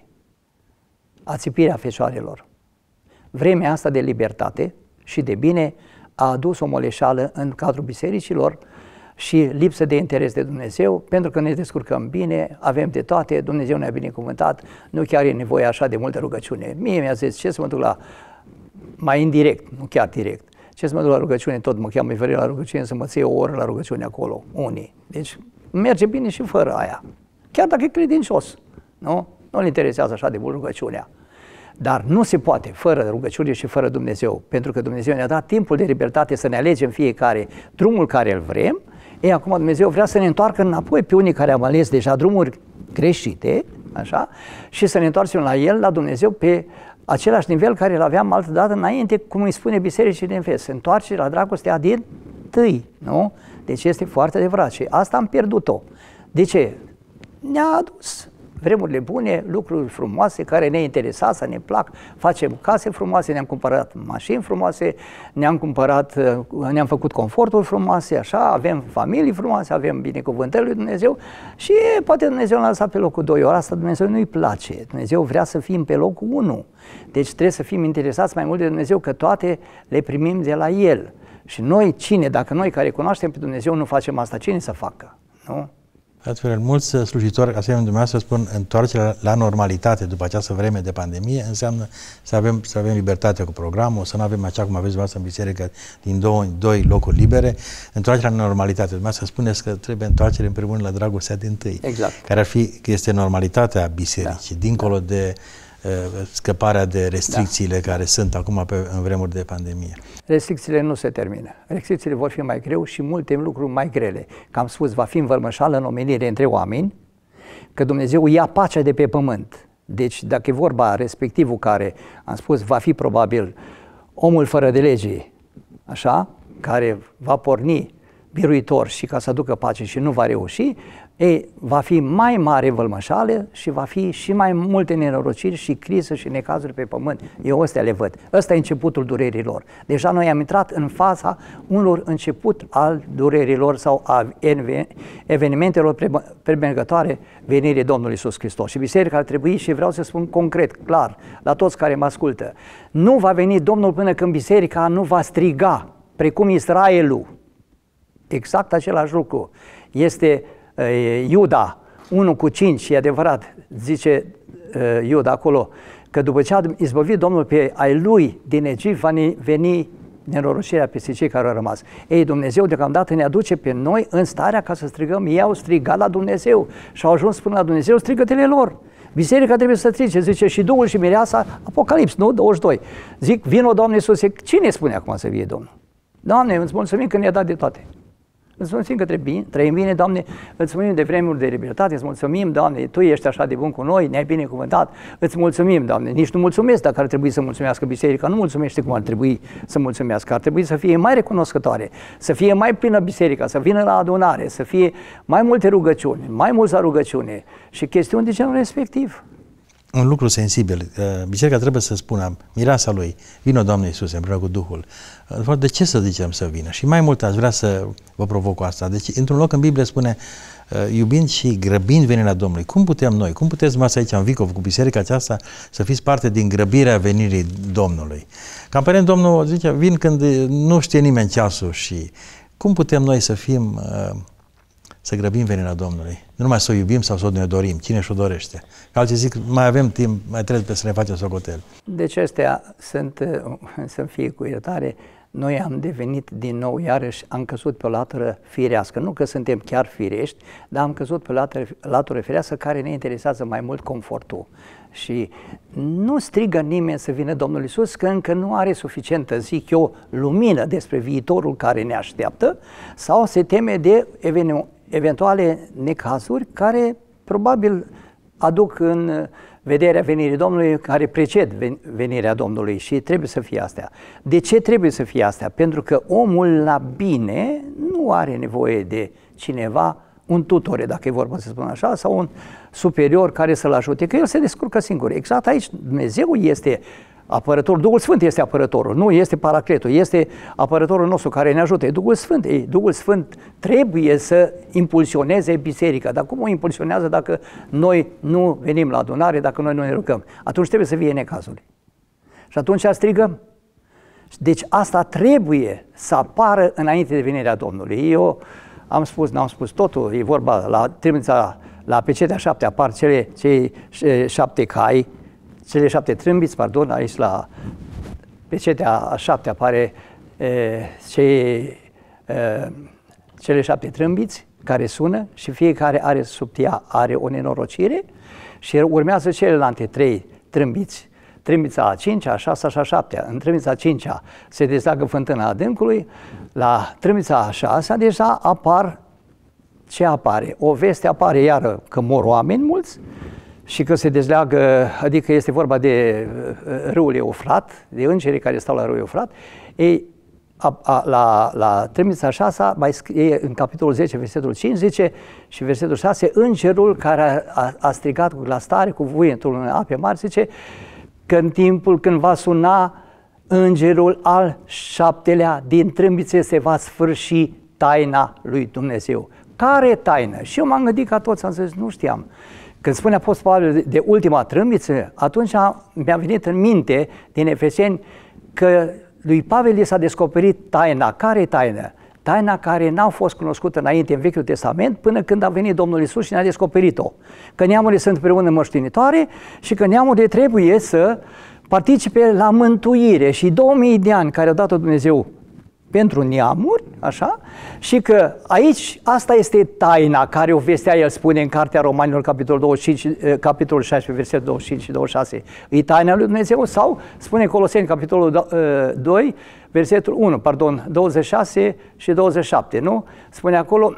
ațipirea fecioarelor. Vremea asta de libertate și de bine a adus o moleșală în cadrul bisericilor și lipsă de interes de Dumnezeu, pentru că ne descurcăm bine, avem de toate, Dumnezeu ne-a binecuvântat, nu chiar e nevoie așa de multă rugăciune. Mie mi-a zis, ce să mă duc la, mai indirect, nu chiar direct, ce să mă duc la rugăciune, tot mă cheamă la rugăciune, să mă ție o oră la rugăciune acolo, unii. Deci merge bine și fără aia, chiar dacă e credincios, nu? Nu-l interesează așa de mult rugăciunea. Dar nu se poate fără rugăciune și fără Dumnezeu, pentru că Dumnezeu ne-a dat timpul de libertate să ne alegem fiecare drumul care îl vrem. Ei, acum Dumnezeu vrea să ne întoarcă înapoi pe unii care am ales deja drumuri greșite, așa, și să ne întoarcem la El, la Dumnezeu, pe același nivel care îl aveam altă dată înainte, cum îi spune bisericii din vest, se întoarce la dragostea din tâi, nu? Deci este foarte adevărat și asta am pierdut-o. De ce? Ne-a adus vremurile bune, lucruri frumoase care ne interesează, ne plac, facem case frumoase, ne-am cumpărat mașini frumoase, ne-am cumpărat, ne-am făcut conforturi frumoase, așa, avem familii frumoase, avem binecuvântările lui Dumnezeu și poate Dumnezeu ne-a lăsat pe locul doi, ori asta Dumnezeu nu-i place, Dumnezeu vrea să fim pe locul unu, deci trebuie să fim interesați mai mult de Dumnezeu, că toate le primim de la El. Și noi, cine, dacă noi care cunoaștem pe Dumnezeu nu facem asta, cine să facă, nu? Altfel, mulți slujitori, asemenea dumneavoastră, spun întoarcerea la normalitate după această vreme de pandemie înseamnă să avem, să avem libertate cu programul, să nu avem așa cum aveți dumneavoastră în biserică din două, doi locuri libere. Întoarcerea la normalitate. Dumneavoastră spuneți că trebuie întoarcere în primul rând la dragostea dintâi. Exact. Care ar fi, este normalitatea bisericii, da. dincolo da. de uh, scăparea de restricțiile da. care sunt acum pe, în vremuri de pandemie. Restricțiile nu se termină. Restricțiile vor fi mai greu și multe lucruri mai grele. Că am spus, va fi învălmășală în omenire între oameni, că Dumnezeu ia pacea de pe pământ. Deci, dacă e vorba respectivul care, am spus, va fi probabil omul fără de lege, așa, care va porni biruitor și ca să aducă pace și nu va reuși, ei, va fi mai mare vălmășală și va fi și mai multe nenorociri și criză și necazuri pe pământ. Eu ăstea le văd. Ăsta e începutul durerilor. Deja noi am intrat în faza unor început al durerilor sau a evenimentelor premergătoare venirii Domnului Iisus Hristos. Și biserica ar trebui, și vreau să spun concret, clar, la toți care mă ascultă, nu va veni Domnul până când biserica nu va striga, precum Israelul. Exact același lucru. Este uh, Iuda unu cu cinci, e adevărat, zice uh, Iuda acolo, că după ce a izbăvit Domnul pe ai lui din Egipt, va veni nenorocirea peste cei care au rămas. Ei, Dumnezeu deocamdată ne aduce pe noi în starea ca să strigăm, ei au strigat la Dumnezeu și au ajuns până la Dumnezeu strigătele lor. Biserica trebuie să strige, zice, și Duhul și Mireasa, Apocalips, nu? douăzeci și doi. Zic, vino, Doamne Iisuse, cine spune acum să vie Domnul? Doamne, îți mulțumim că ne-a dat de toate. Îți mulțumim că trăim, trăim bine, Doamne, îți mulțumim de vremuri de libertate, îți mulțumim, Doamne, Tu ești așa de bun cu noi, ne-ai binecuvântat, îți mulțumim, Doamne. Nici nu mulțumesc dacă ar trebui să mulțumească biserica, nu mulțumește cum ar trebui să mulțumească, ar trebui să fie mai recunoscătoare, să fie mai plină biserica, să vină la adunare, să fie mai multe rugăciuni, mai mulți la rugăciune și chestiuni de genul respectiv. Un lucru sensibil. Biserica trebuie să spună mireasa lui, vină Doamne Iisuse împreună cu Duhul. De ce să zicem să vină? Și mai mult aș vrea să vă provoc cu asta. Deci, într-un loc în Biblie spune, iubind și grăbind venirea Domnului. Cum putem noi, cum puteți dumneavoastră aici în Vicov cu biserica aceasta să fiți parte din grăbirea venirii Domnului? Ca părere, Domnul zice, vin când nu știe nimeni ceasul și cum putem noi să fim, să grăbim venirea Domnului? Nu numai să o iubim sau să o ne dorim, cine și-o dorește. Că alții zic, mai avem timp, mai trebuie să ne facem socotel. Deci astea sunt, să-mi fie cu iertare, noi am devenit din nou, iarăși, am căzut pe o latură firească. Nu că suntem chiar firești, dar am căzut pe o latură, latură firească care ne interesează mai mult confortul. Și nu strigă nimeni să vină Domnul Iisus, că încă nu are suficientă, zic eu, lumină despre viitorul care ne așteaptă, sau se teme de eventuale necazuri care probabil aduc în vederea venirii Domnului, care preced venirea Domnului și trebuie să fie astea. De ce trebuie să fie astea? Pentru că omul la bine nu are nevoie de cineva, un tutore, dacă e vorba să spun așa, sau un superior care să-l ajute, că el se descurcă singur. Exact aici Dumnezeu este apărătorul, Duhul Sfânt este apărătorul, nu este Paracletul, este apărătorul nostru care ne ajută, e Duhul Sfânt. Ei, Duhul Sfânt trebuie să impulsioneze biserica, dar cum o impulsionează dacă noi nu venim la adunare, dacă noi nu ne rugăm? Atunci trebuie să fie necazuri. Și atunci strigăm. Deci asta trebuie să apară înainte de venirea Domnului. Eu am spus, n-am spus totul, e vorba la trimița, la pecetea șapte apar cele, cei șapte cai, cele șapte trâmbiți, pardon, aici la pecetea șapte apare e, cei, e, cele șapte trâmbiți care sună și fiecare are sub ea are o nenorocire și urmează celelalte trei trâmbiți. Trâmbița a cincea, a șasea și a șaptea. În trâmbița a cincea se dezleagă fântâna adâncului, la trâmbița a șasea deja apar, ce apare? O veste apare iară că mor oameni mulți, și că se dezleagă, adică este vorba de râul Eufrat, de îngerii care stau la râul Eufrat. Ei, a, a, la, la trâmbița a șasea, mai scrie în capitolul zece, versetul cinci, zice, și versetul șase, îngerul care a, a, a strigat cu glas tare, cu vuietul în ape mari, zice că în timpul când va suna îngerul al șaptelea din trâmbițe se va sfârși taina lui Dumnezeu. Care taină? Și eu m-am gândit ca toți, am zis, nu știam. Când spune Apostol Pavel de ultima trâmbiță, atunci mi-a venit în minte din Efeseni că lui Pavel i s-a descoperit taina. Care e taină? Taina care n-a fost cunoscută înainte în Vechiul Testament până când a venit Domnul Iisus și ne-a descoperit-o. Că neamurile sunt împreună moștenitoare și că neamurile trebuie să participe la mântuire și două mii de ani care a dat-o Dumnezeu pentru neamuri, așa, și că aici asta este taina care o vestea, el spune în Cartea Romanilor, capitolul douăzeci și cinci, capitolul șaisprezece, versetul douăzeci și cinci și douăzeci și șase, e taina lui Dumnezeu, sau spune Coloseni, capitolul doi, versetul unu, pardon, douăzeci și șase și douăzeci și șapte, nu? Spune acolo,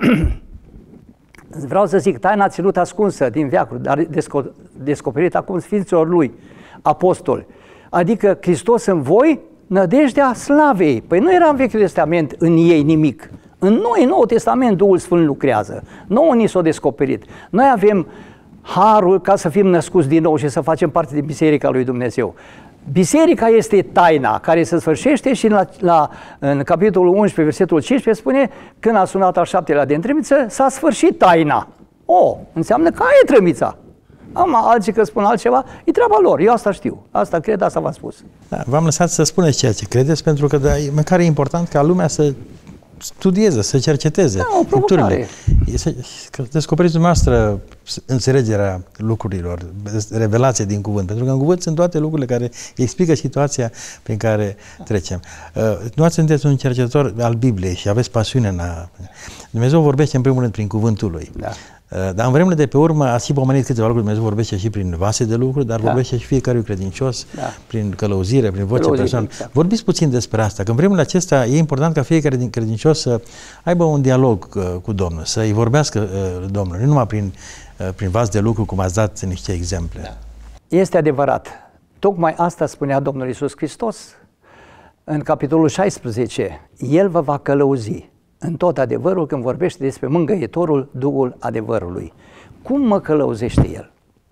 vreau să zic, taina ținut ascunsă din veacuri, dar desco- descoperit acum Sfinților lui, apostoli, adică Hristos în voi, nădejdea slavei. Păi nu era în Vechiul Testament în ei nimic. În noi, în Noul Testament, Duhul Sfânt lucrează. Nouă ni s-a descoperit. Noi avem harul ca să fim născuți din nou și să facem parte din Biserica lui Dumnezeu. Biserica este taina care se sfârșește și la, la, în capitolul unsprezece, versetul cincisprezece, spune când a sunat al șaptelea de trâmbiță, s-a sfârșit taina. O, înseamnă că e trâmbița. Am alții că spun altceva, e treaba lor, eu asta știu, asta cred, asta v-am spus. Da, v-am lăsat să spuneți ceea ce credeți, pentru că da, măcar e important ca lumea să studieze, să cerceteze. Da, o provocare. Să descoperiți dumneavoastră înțelegerea lucrurilor, revelație din cuvânt, pentru că în cuvânt sunt toate lucrurile care explică situația prin care trecem. Nu sunteți un cercetător al Bibliei și aveți pasiune în a... Dumnezeu vorbește în primul rând prin cuvântul Lui. Da. Dar în vremurile de pe urmă a și pomenit câteva lucruri, Dumnezeu vorbește și prin vase de lucru, dar da. vorbește și fiecare credincios, da. prin călăuzire, prin voce personală. Exact. Vorbiți puțin despre asta, că în vremurile acestea e important ca fiecare din credincios să aibă un dialog uh, cu Domnul, să-i vorbească uh, Domnul, nu numai prin, uh, prin vas de lucru, cum ați dat niște exemple. Da. Este adevărat. Tocmai asta spunea Domnul Iisus Hristos în capitolul șaisprezece. El vă va călăuzi în tot adevărul când vorbește despre mângâietorul, Duhul adevărului. Cum mă călăuzește El?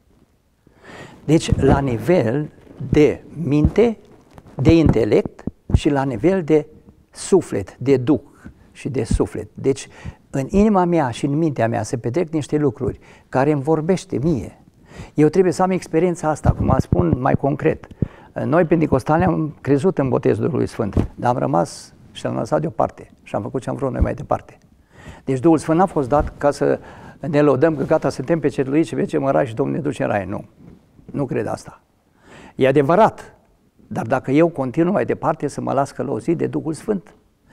Deci la nivel de minte, de intelect și la nivel de suflet, de duh și de suflet. Deci în inima mea și în mintea mea se petrec niște lucruri care îmi vorbește mie. Eu trebuie să am experiența asta, cum a spun mai concret. Noi, pentecostali, am crezut în botezul Duhului Sfânt, dar am rămas și am lăsat deoparte și am făcut ce am vrut noi mai departe. Deci Duhul Sfânt n-a fost dat ca să ne lăudăm că gata, suntem pe cerluiți și vecem în rai și Domnul ne duce în rai. Nu, nu cred asta. E adevărat, dar dacă eu continui mai departe să mă las călăuzit de Duhul Sfânt,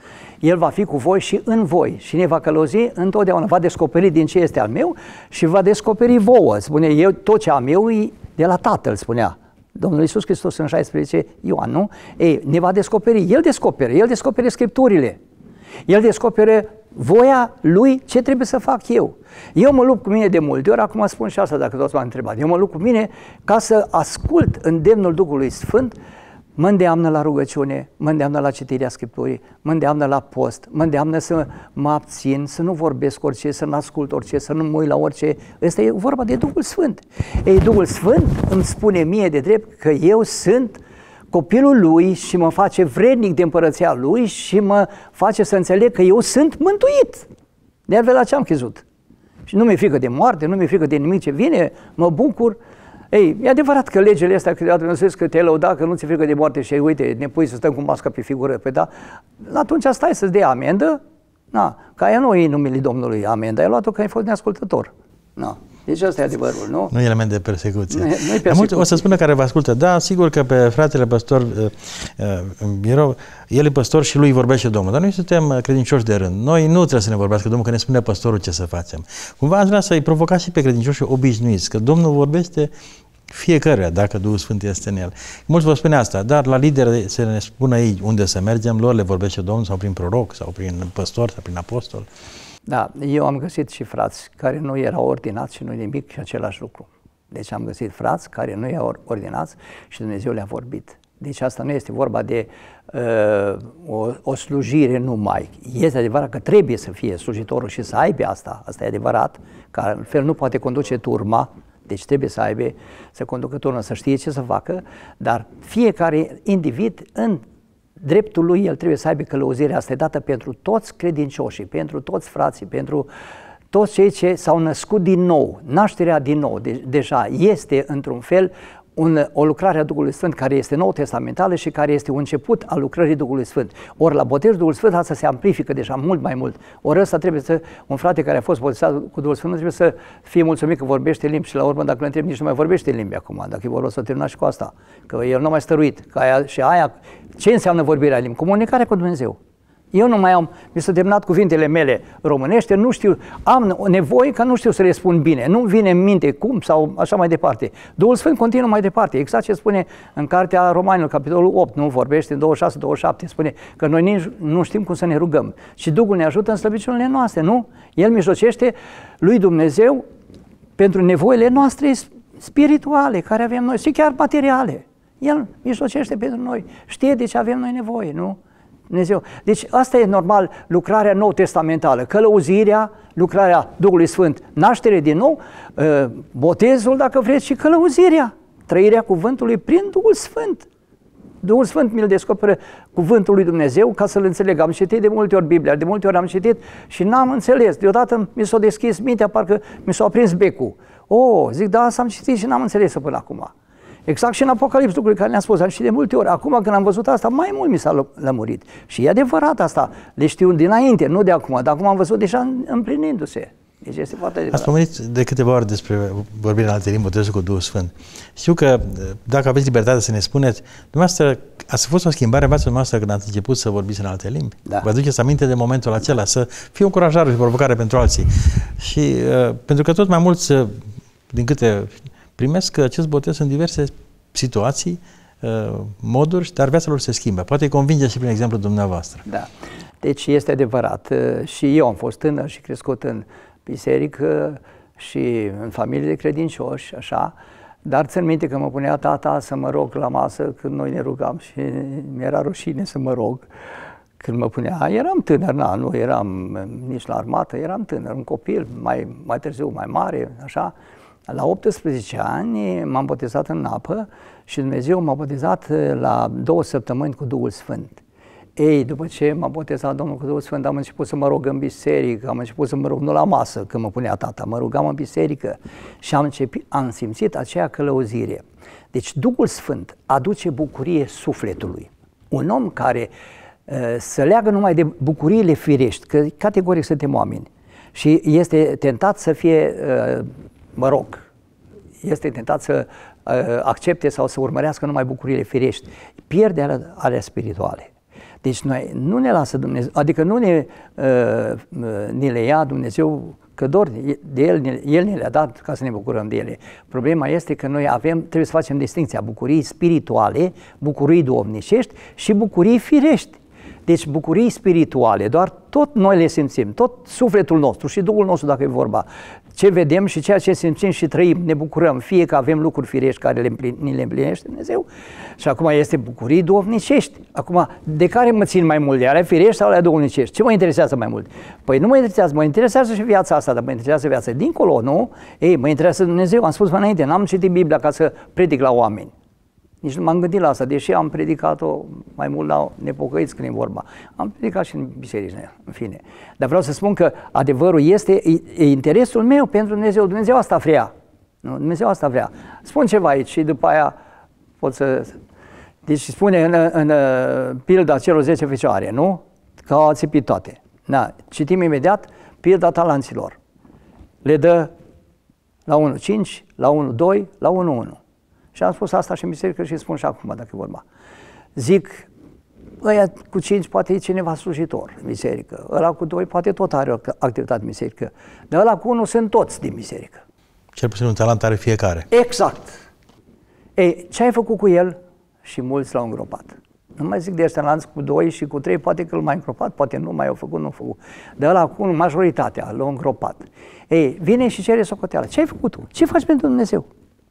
El va fi cu voi și în voi și ne va călăuzi întotdeauna, va descoperi din ce este al meu și va descoperi vouă. Spune, eu tot ce am eu e de la Tatăl, spunea Domnul Iisus Hristos în șaisprezece Ioan, nu? Ei, ne va descoperi, El descoperă, El descoperă Scripturile, El descoperă voia Lui, ce trebuie să fac eu. Eu mă lupt cu mine de multe ori, acum spun și asta dacă toți m-am întrebat, eu mă lupt cu mine ca să ascult îndemnul Duhului Sfânt, mă îndeamnă la rugăciune, mă îndeamnă la citirea Scripturii, mă îndeamnă la post, mă îndeamnă să mă abțin, să nu vorbesc orice, să nu ascult orice, să nu mă uit la orice. Ăsta e vorba de Duhul Sfânt. Ei, Duhul Sfânt îmi spune mie de drept că eu sunt copilul Lui și mă face vrednic de împărăția Lui și mă face să înțeleg că eu sunt mântuit. De altfel la ce am crezut. Și nu mi-e frică de moarte, nu mi-e frică de nimic ce vine, mă bucur. Ei, e adevărat că legile astea, că Dumnezeu că te-ai lăudat, că nu ți-e frică de moarte și uite, ne pui să stăm cu masca pe figură, pe da, atunci stai să-ți dea amendă, na, că aia nu e numele Domnului amendă, ai luat-o că ai fost neascultător. Na. Deci asta e adevărul, nu? Nu e element de persecuție. Nu, nu e persecuție. O să spună care vă ascultă, da, sigur că pe fratele păstor uh, uh, în birou, el e păstor și lui vorbește Domnul, dar noi suntem credincioși de rând. Noi nu trebuie să ne vorbească Domnul, că ne spune păstorul ce să facem. Cumva aș vrea să-i provocați și pe credincioși obișnuiți, că Domnul vorbește fiecare, dacă Duhul Sfânt este în el. Mulți vă spune asta, dar la lideri să ne spună ei unde să mergem, lor le vorbește Domnul sau prin proroc, sau prin păstor, sau prin apostol. Da, eu am găsit și frați care nu erau ordinați și nu nimic și același lucru. Deci am găsit frați care nu erau ordinați și Dumnezeu le-a vorbit. Deci asta nu este vorba de uh, o, o slujire numai. Este adevărat că trebuie să fie slujitorul și să aibă asta, asta e adevărat, că altfel nu poate conduce turma. Deci trebuie să aibă, să conducă turma, să știe ce să facă, dar fiecare individ în dreptul lui, el trebuie să aibă călăuzirea asta, e dată pentru toți credincioșii, pentru toți frații, pentru toți cei ce s-au născut din nou. Nașterea din nou de, deja este într-un fel un, o lucrare a Duhului Sfânt care este nou testamentală și care este un început al lucrării Duhului Sfânt. Ori la botezul Duhului Sfânt asta se amplifică deja mult mai mult. Ori ăsta trebuie să, un frate care a fost botezat cu Duhul Sfânt trebuie să fie mulțumit că vorbește limbi și la urmă dacă îl întrebi nici nu mai vorbește limbi acum, dacă e vorba să termina și cu asta, că el nu mai stăruit, că aia, și aia, ce înseamnă vorbirea limbi? Comunicarea cu Dumnezeu. Eu nu mai am, mi s-au terminat cuvintele mele românește, nu știu, am nevoie că nu știu să le spun bine, nu vine în minte cum sau așa mai departe. Duhul Sfânt continuă mai departe, exact ce spune în cartea Romanilor, capitolul opt, nu vorbește în douăzeci și șase douăzeci și șapte, spune că noi nici nu știm cum să ne rugăm și Duhul ne ajută în slăbiciunile noastre, nu? El mijlocește lui Dumnezeu pentru nevoile noastre spirituale care avem noi și chiar materiale. El mijlocește pentru noi, știe de ce avem noi nevoie, nu? Dumnezeu. Deci asta e normal lucrarea nou-testamentală, călăuzirea, lucrarea Duhului Sfânt, naștere din nou, botezul dacă vreți și călăuzirea, trăirea cuvântului prin Duhul Sfânt. Duhul Sfânt mi-l descoperă cuvântul lui Dumnezeu ca să-l înțeleg. Am citit de multe ori Biblia, de multe ori am citit și n-am înțeles. Deodată mi s-a deschis mintea, parcă mi s-a aprins becul. O, zic, da, asta am citit și n-am înțeles-o până acum. Exact și în Apocalips, lucruri care le-am spus, am și de multe ori. Acum când am văzut asta, mai mult mi s-a lămurit. Și e adevărat asta, le știu dinainte, nu de acum, dar acum am văzut deja împlinindu-se. Deci este foarte adevărat. Ați pomenit de câteva ori despre vorbirea în alte limbi, botezul cu Duhul Sfânt. Știu că, dacă aveți libertate să ne spuneți, dumneavoastră, ați fost o schimbare în viața dumneavoastră când ați început să vorbiți în alte limbi? Da. Vă aduceți aminte de momentul acela, să fie o încurajare și provocare pentru alții. Și uh, pentru că tot mai mulți, uh, din câte primesc acest botez în diverse situații, uh, moduri, dar viața lor se schimbă. Poate convinge și prin exemplul dumneavoastră. Da. Deci este adevărat. Și eu am fost tânăr și crescut în biserică și în familie de credincioși, așa, dar țin minte că mă punea tata să mă rog la masă când noi ne rugam și mi-era rușine să mă rog. Când mă punea, eram tânăr, na, nu eram nici la armată, eram tânăr, un copil, mai, mai târziu mai mare, așa. La optsprezece ani m-am botezat în apă și Dumnezeu m-a botezat la două săptămâni cu Duhul Sfânt. Ei, după ce m-a botezat Domnul cu Duhul Sfânt, am început să mă rog în biserică, am început să mă rog nu la masă, când mă punea tata, mă rugam în biserică și am, început, am simțit aceea călăuzire. Deci Duhul Sfânt aduce bucurie sufletului. Un om care uh, se leagă numai de bucuriile firești, că categoric suntem oameni, și este tentat să fie, uh, mă rog, este tentat să uh, accepte sau să urmărească numai bucuriile firești, pierde ale, ale spirituale. Deci noi nu ne lasă Dumnezeu, adică nu ne, uh, ne le ia Dumnezeu, că doar de El, El ne le-a dat ca să ne bucurăm de ele. Problema este că noi avem, trebuie să facem distinția bucurii spirituale, bucurii duhovnicești și bucurii firești. Deci bucurii spirituale, doar tot noi le simțim, tot sufletul nostru și Duhul nostru, dacă e vorba, ce vedem și ceea ce simțim și trăim, ne bucurăm, fie că avem lucruri firești care le împlin, ni le împlinește Dumnezeu. Și acum este bucurii duhovnicești. Acum, de care mă țin mai mult, de alea firești sau alea duhovnicești? Ce mă interesează mai mult? Păi nu mă interesează, mă interesează și viața asta, dar mă interesează viața dincolo, nu? Ei, mă interesează Dumnezeu, am spus mai înainte, n-am citit Biblia ca să predic la oameni. Nici nu m-am gândit la asta, deși am predicat-o mai mult la nepocăiți când e vorba. Am predicat și în biserici, în fine. Dar vreau să spun că adevărul este e interesul meu pentru Dumnezeu. Dumnezeu asta vrea. Nu? Dumnezeu asta vrea. Spun ceva aici și după aia pot să... Deci spune în, în, în pilda celor zece fecioare, nu? Că au ațipit toate. Da. Citim imediat pilda talanților. Le dă la unu cinci, la unu doi, la unu unu. Și am spus asta și în biserică și spun și acum, dacă e vorba. Zic, ăia cu cinci poate e cineva slujitor în biserică, ăla cu doi poate tot are o activitate în biserică, dar ăla cu unu sunt toți din biserică. Cel puțin un talent are fiecare. Exact. Ei, ce ai făcut cu el? Și mulți l-au îngropat. Nu mai zic de ăștia lanți cu doi și cu trei, poate că l mai îngropat, poate nu mai au făcut, nu au făcut. Dar ăla cu unu, majoritatea l-au îngropat. Ei, vine și cere socoteală. Ce ai făcut tu? Ce faci pentru Dumnezeu?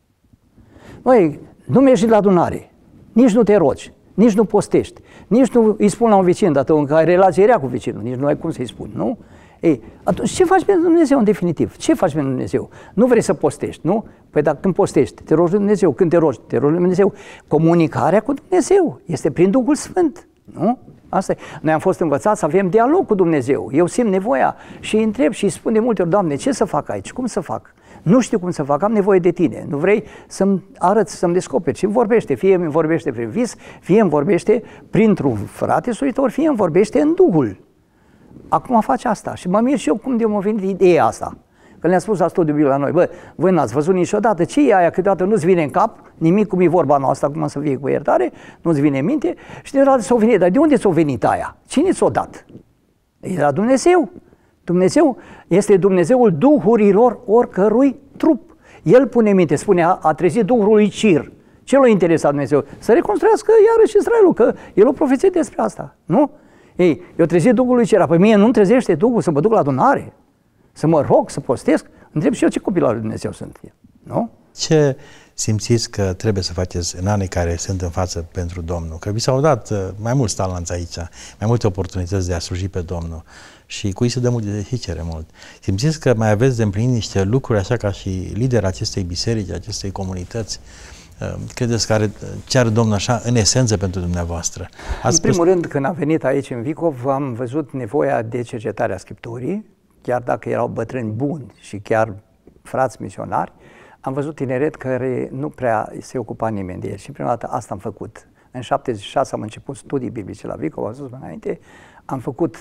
Măi, nu mergi la adunare, nici nu te rogi, nici nu postești, nici nu îi spun la un vecin, dar tu încă ai relație rea cu vecinul, nici nu ai cum să-i spun, nu? Ei, atunci ce faci pentru Dumnezeu în definitiv? Ce faci pentru Dumnezeu? Nu vrei să postești, nu? Păi dacă când postești, te rogi de Dumnezeu, când te rogi, te rogi de Dumnezeu. Comunicarea cu Dumnezeu este prin Duhul Sfânt, nu? Asta e. Noi am fost învățați să avem dialog cu Dumnezeu. Eu simt nevoia și îi întreb și îi spun de multe ori, Doamne, ce să fac aici? Cum să fac? Nu știu cum să fac, am nevoie de tine. Nu vrei să-mi arăți, să-mi descoperi. Și îmi vorbește, fie îmi vorbește prin vis, fie îmi vorbește printr-un frate suitor, fie îmi vorbește în Duhul. Acum face asta și mă mir și eu cum de m-a venit ideea asta. Că le-am spus la studiu Biblie la noi, bă, voi n-ați văzut niciodată, ce e aia, câteodată nu-ți vine în cap, nimic cum e vorba noastră, acum să fie cu iertare, nu-ți vine în minte și de la s-o venit, dar de unde s-o venit aia? Cine ți-o dat? E de la Dumnezeu. Dumnezeu este Dumnezeul duhurilor oricărui trup. El pune minte, spune, a, a trezit duhului Cir. Ce l-a interesat Dumnezeu? Să reconstruiască iarăși Israelul, că el a profețit despre asta, nu? Ei, eu trezit duhului Cir, apoi mie nu-mi trezește duhul să mă duc la adunare, să mă rog, să postesc? Întreb și eu ce copil al lui Dumnezeu sunt, nu? Ce simțiți că trebuie să faceți în anii care sunt în față pentru Domnul? Că vi s-au dat mai mulți talenți aici, mai multe oportunități de a sluji pe Domnul și cui se dă mult de și cere mult. Simțiți că mai aveți de împlinit niște lucruri așa ca și lider acestei biserici, acestei comunități? Credeți că are, ce are Domnul așa în esență pentru dumneavoastră? Ați în primul spus... rând, când am venit aici în Vicov, am văzut nevoia de cercetare a Scripturii, chiar dacă erau bătrâni buni și chiar frați misionari, am văzut tineret care nu prea se ocupa nimeni de el și prima dată asta am făcut. În șaptezeci și șase am început studii biblice la Vicov, am spus mai înainte, am făcut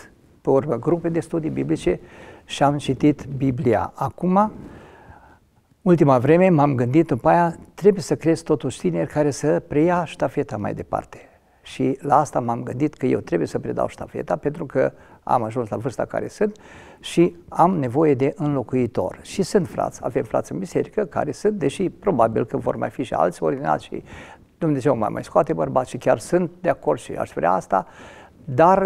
pe urmă grupe de studii biblice și am citit Biblia. Acum, ultima vreme, m-am gândit după aia, trebuie să cresc totuși tineri care să preia ștafeta mai departe. Și la asta m-am gândit că eu trebuie să predau ștafeta pentru că am ajuns la vârsta care sunt și am nevoie de înlocuitor. Și sunt frați, avem frați în biserică care sunt, deși probabil că vor mai fi și alți ordinați și Dumnezeu mai mai scoate bărbați și chiar sunt de acord și aș vrea asta, dar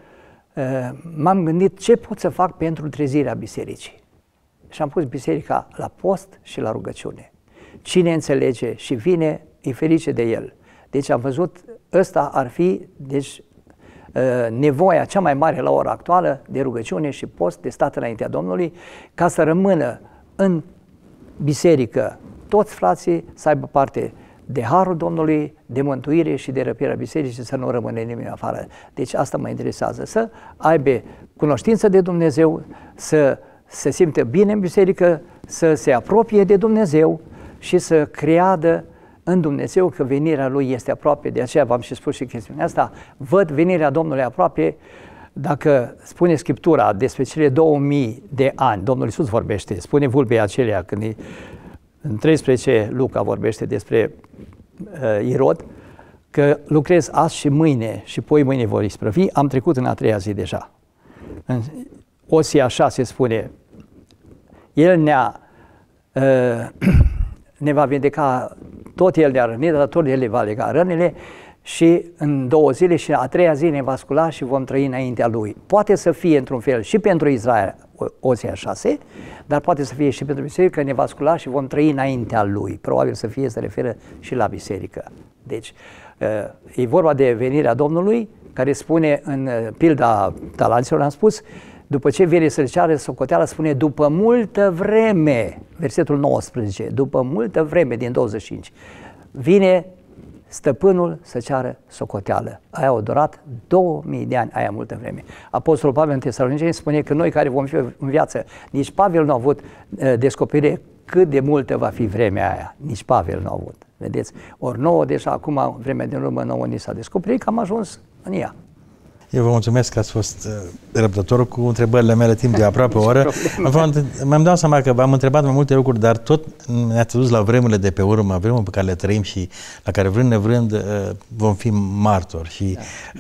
m-am gândit ce pot să fac pentru trezirea bisericii. Și am pus biserica la post și la rugăciune. Cine înțelege și vine, e ferice de el. Deci am văzut, ăsta ar fi deci, nevoia cea mai mare la ora actuală de rugăciune și post, de stat înaintea Domnului, ca să rămână în biserică toți frații să aibă parte de harul Domnului, de mântuire și de răpirea bisericii, să nu rămână nimeni afară. Deci asta mă interesează, să aibă cunoștință de Dumnezeu, să se simte bine în biserică, să se apropie de Dumnezeu și să creadă în Dumnezeu că venirea Lui este aproape. De aceea v-am și spus și chestiunea asta, văd venirea Domnului aproape. Dacă spune Scriptura despre cele două mii de ani, Domnul Iisus vorbește, spune vulpei acelea, când e, în treisprezece Luca vorbește despre uh, Irod, că lucrez azi și mâine și poi mâine vor isprăvi, am trecut în a treia zi deja. În Osia șase spune, El ne-a uh, ne va vindeca, tot El ne-a rănit, dar tot El le va lega rănile și în două zile și a treia zi ne va scula și vom trăi înaintea Lui. Poate să fie într-un fel și pentru Israel, Osea șase, dar poate să fie și pentru biserică, că ne va scula și vom trăi înaintea Lui. Probabil să fie, se referă și la biserică. Deci, e vorba de venirea Domnului, care spune în pilda talanților, am spus, după ce vine să-l ceară socoteală, spune după multă vreme, versetul nouăsprezece, după multă vreme din douăzeci și cinci, vine stăpânul să ceară socoteală. Aia a durat două mii de ani, aia multă vreme. Apostolul Pavel în Tesaloniceni spune că noi care vom fi în viață, nici Pavel nu a avut uh, descoperire cât de multă va fi vremea aia. Nici Pavel nu a avut. Vedeți? Ori nouă, deja acum, vremea din urmă nouă ni s-a descoperit că am ajuns în ea. Eu vă mulțumesc că ați fost răbdător cu întrebările mele timp de aproape o oră. Mi-am dat seama că v-am întrebat mai multe lucruri, dar tot ne-ați dus la vremurile de pe urmă, vremurile pe care le trăim și la care vrând nevrând vom fi martori. Și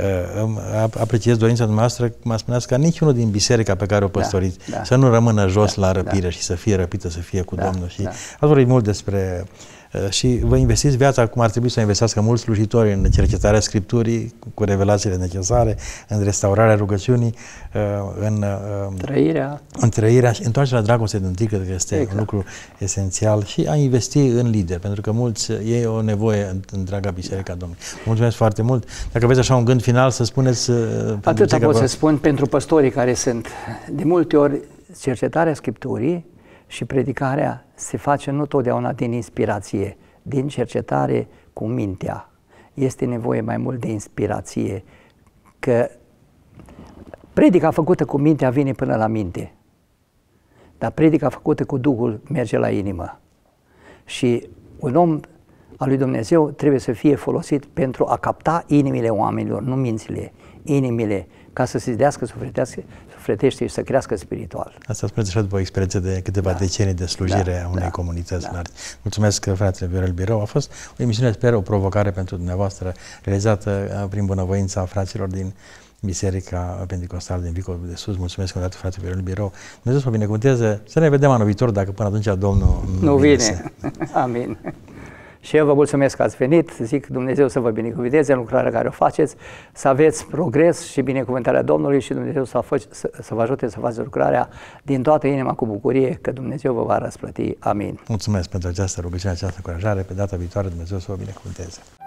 da. apreciez dorința dumneavoastră, mă spuneați, ca niciunul din biserica pe care o păstoriți da, da. să nu rămână jos da, la răpire da. și să fie răpită, să fie cu da, Domnul. Și da. ați vorbit mult despre și vă investiți viața cum ar trebui să investească mulți slujitori în cercetarea Scripturii, cu revelațiile necesare, în restaurarea rugăciunii, în trăirea, în trăirea și întoarcerea la dragoste din tâi, cred că este exact. un lucru esențial, și a investi în lideri, pentru că mulți ei au nevoie în întreaga biserică a Domnului. Mulțumesc foarte mult. Dacă aveți așa un gând final să spuneți... Atâta pot să spun pentru păstorii care sunt. De multe ori cercetarea Scripturii și predicarea se face nu totdeauna din inspirație, din cercetare cu mintea. Este nevoie mai mult de inspirație, că predica făcută cu mintea vine până la minte, dar predica făcută cu Duhul merge la inimă. Și un om al lui Dumnezeu trebuie să fie folosit pentru a capta inimile oamenilor, nu mințile, inimile, ca să se dească sufletește și să crească spiritual. Asta spuneți așa după o experiență de câteva da. decenii de slujire da. a unei da. comunități da. Mulțumesc, fratele Viorel Birău. A fost o emisiune, sper, o provocare pentru dumneavoastră, realizată prin bunăvoința fraților din Biserica Pentecostală din Vicov de Sus. Mulțumesc încă o dată, fratele Viorel Birău. Dumnezeu să vă binecuvânteze. Să ne vedem anul viitor, dacă până atunci Domnul nu vine. vine. Amin. Și eu vă mulțumesc că ați venit, zic Dumnezeu să vă binecuvânteze în lucrarea care o faceți, să aveți progres și binecuvântarea Domnului și Dumnezeu să, fă, să, să vă ajute să faceți lucrarea din toată inima cu bucurie, că Dumnezeu vă va răsplăti. Amin. Mulțumesc pentru această rugăciune, această încurajare. Pe data viitoare Dumnezeu să vă binecuvânteze.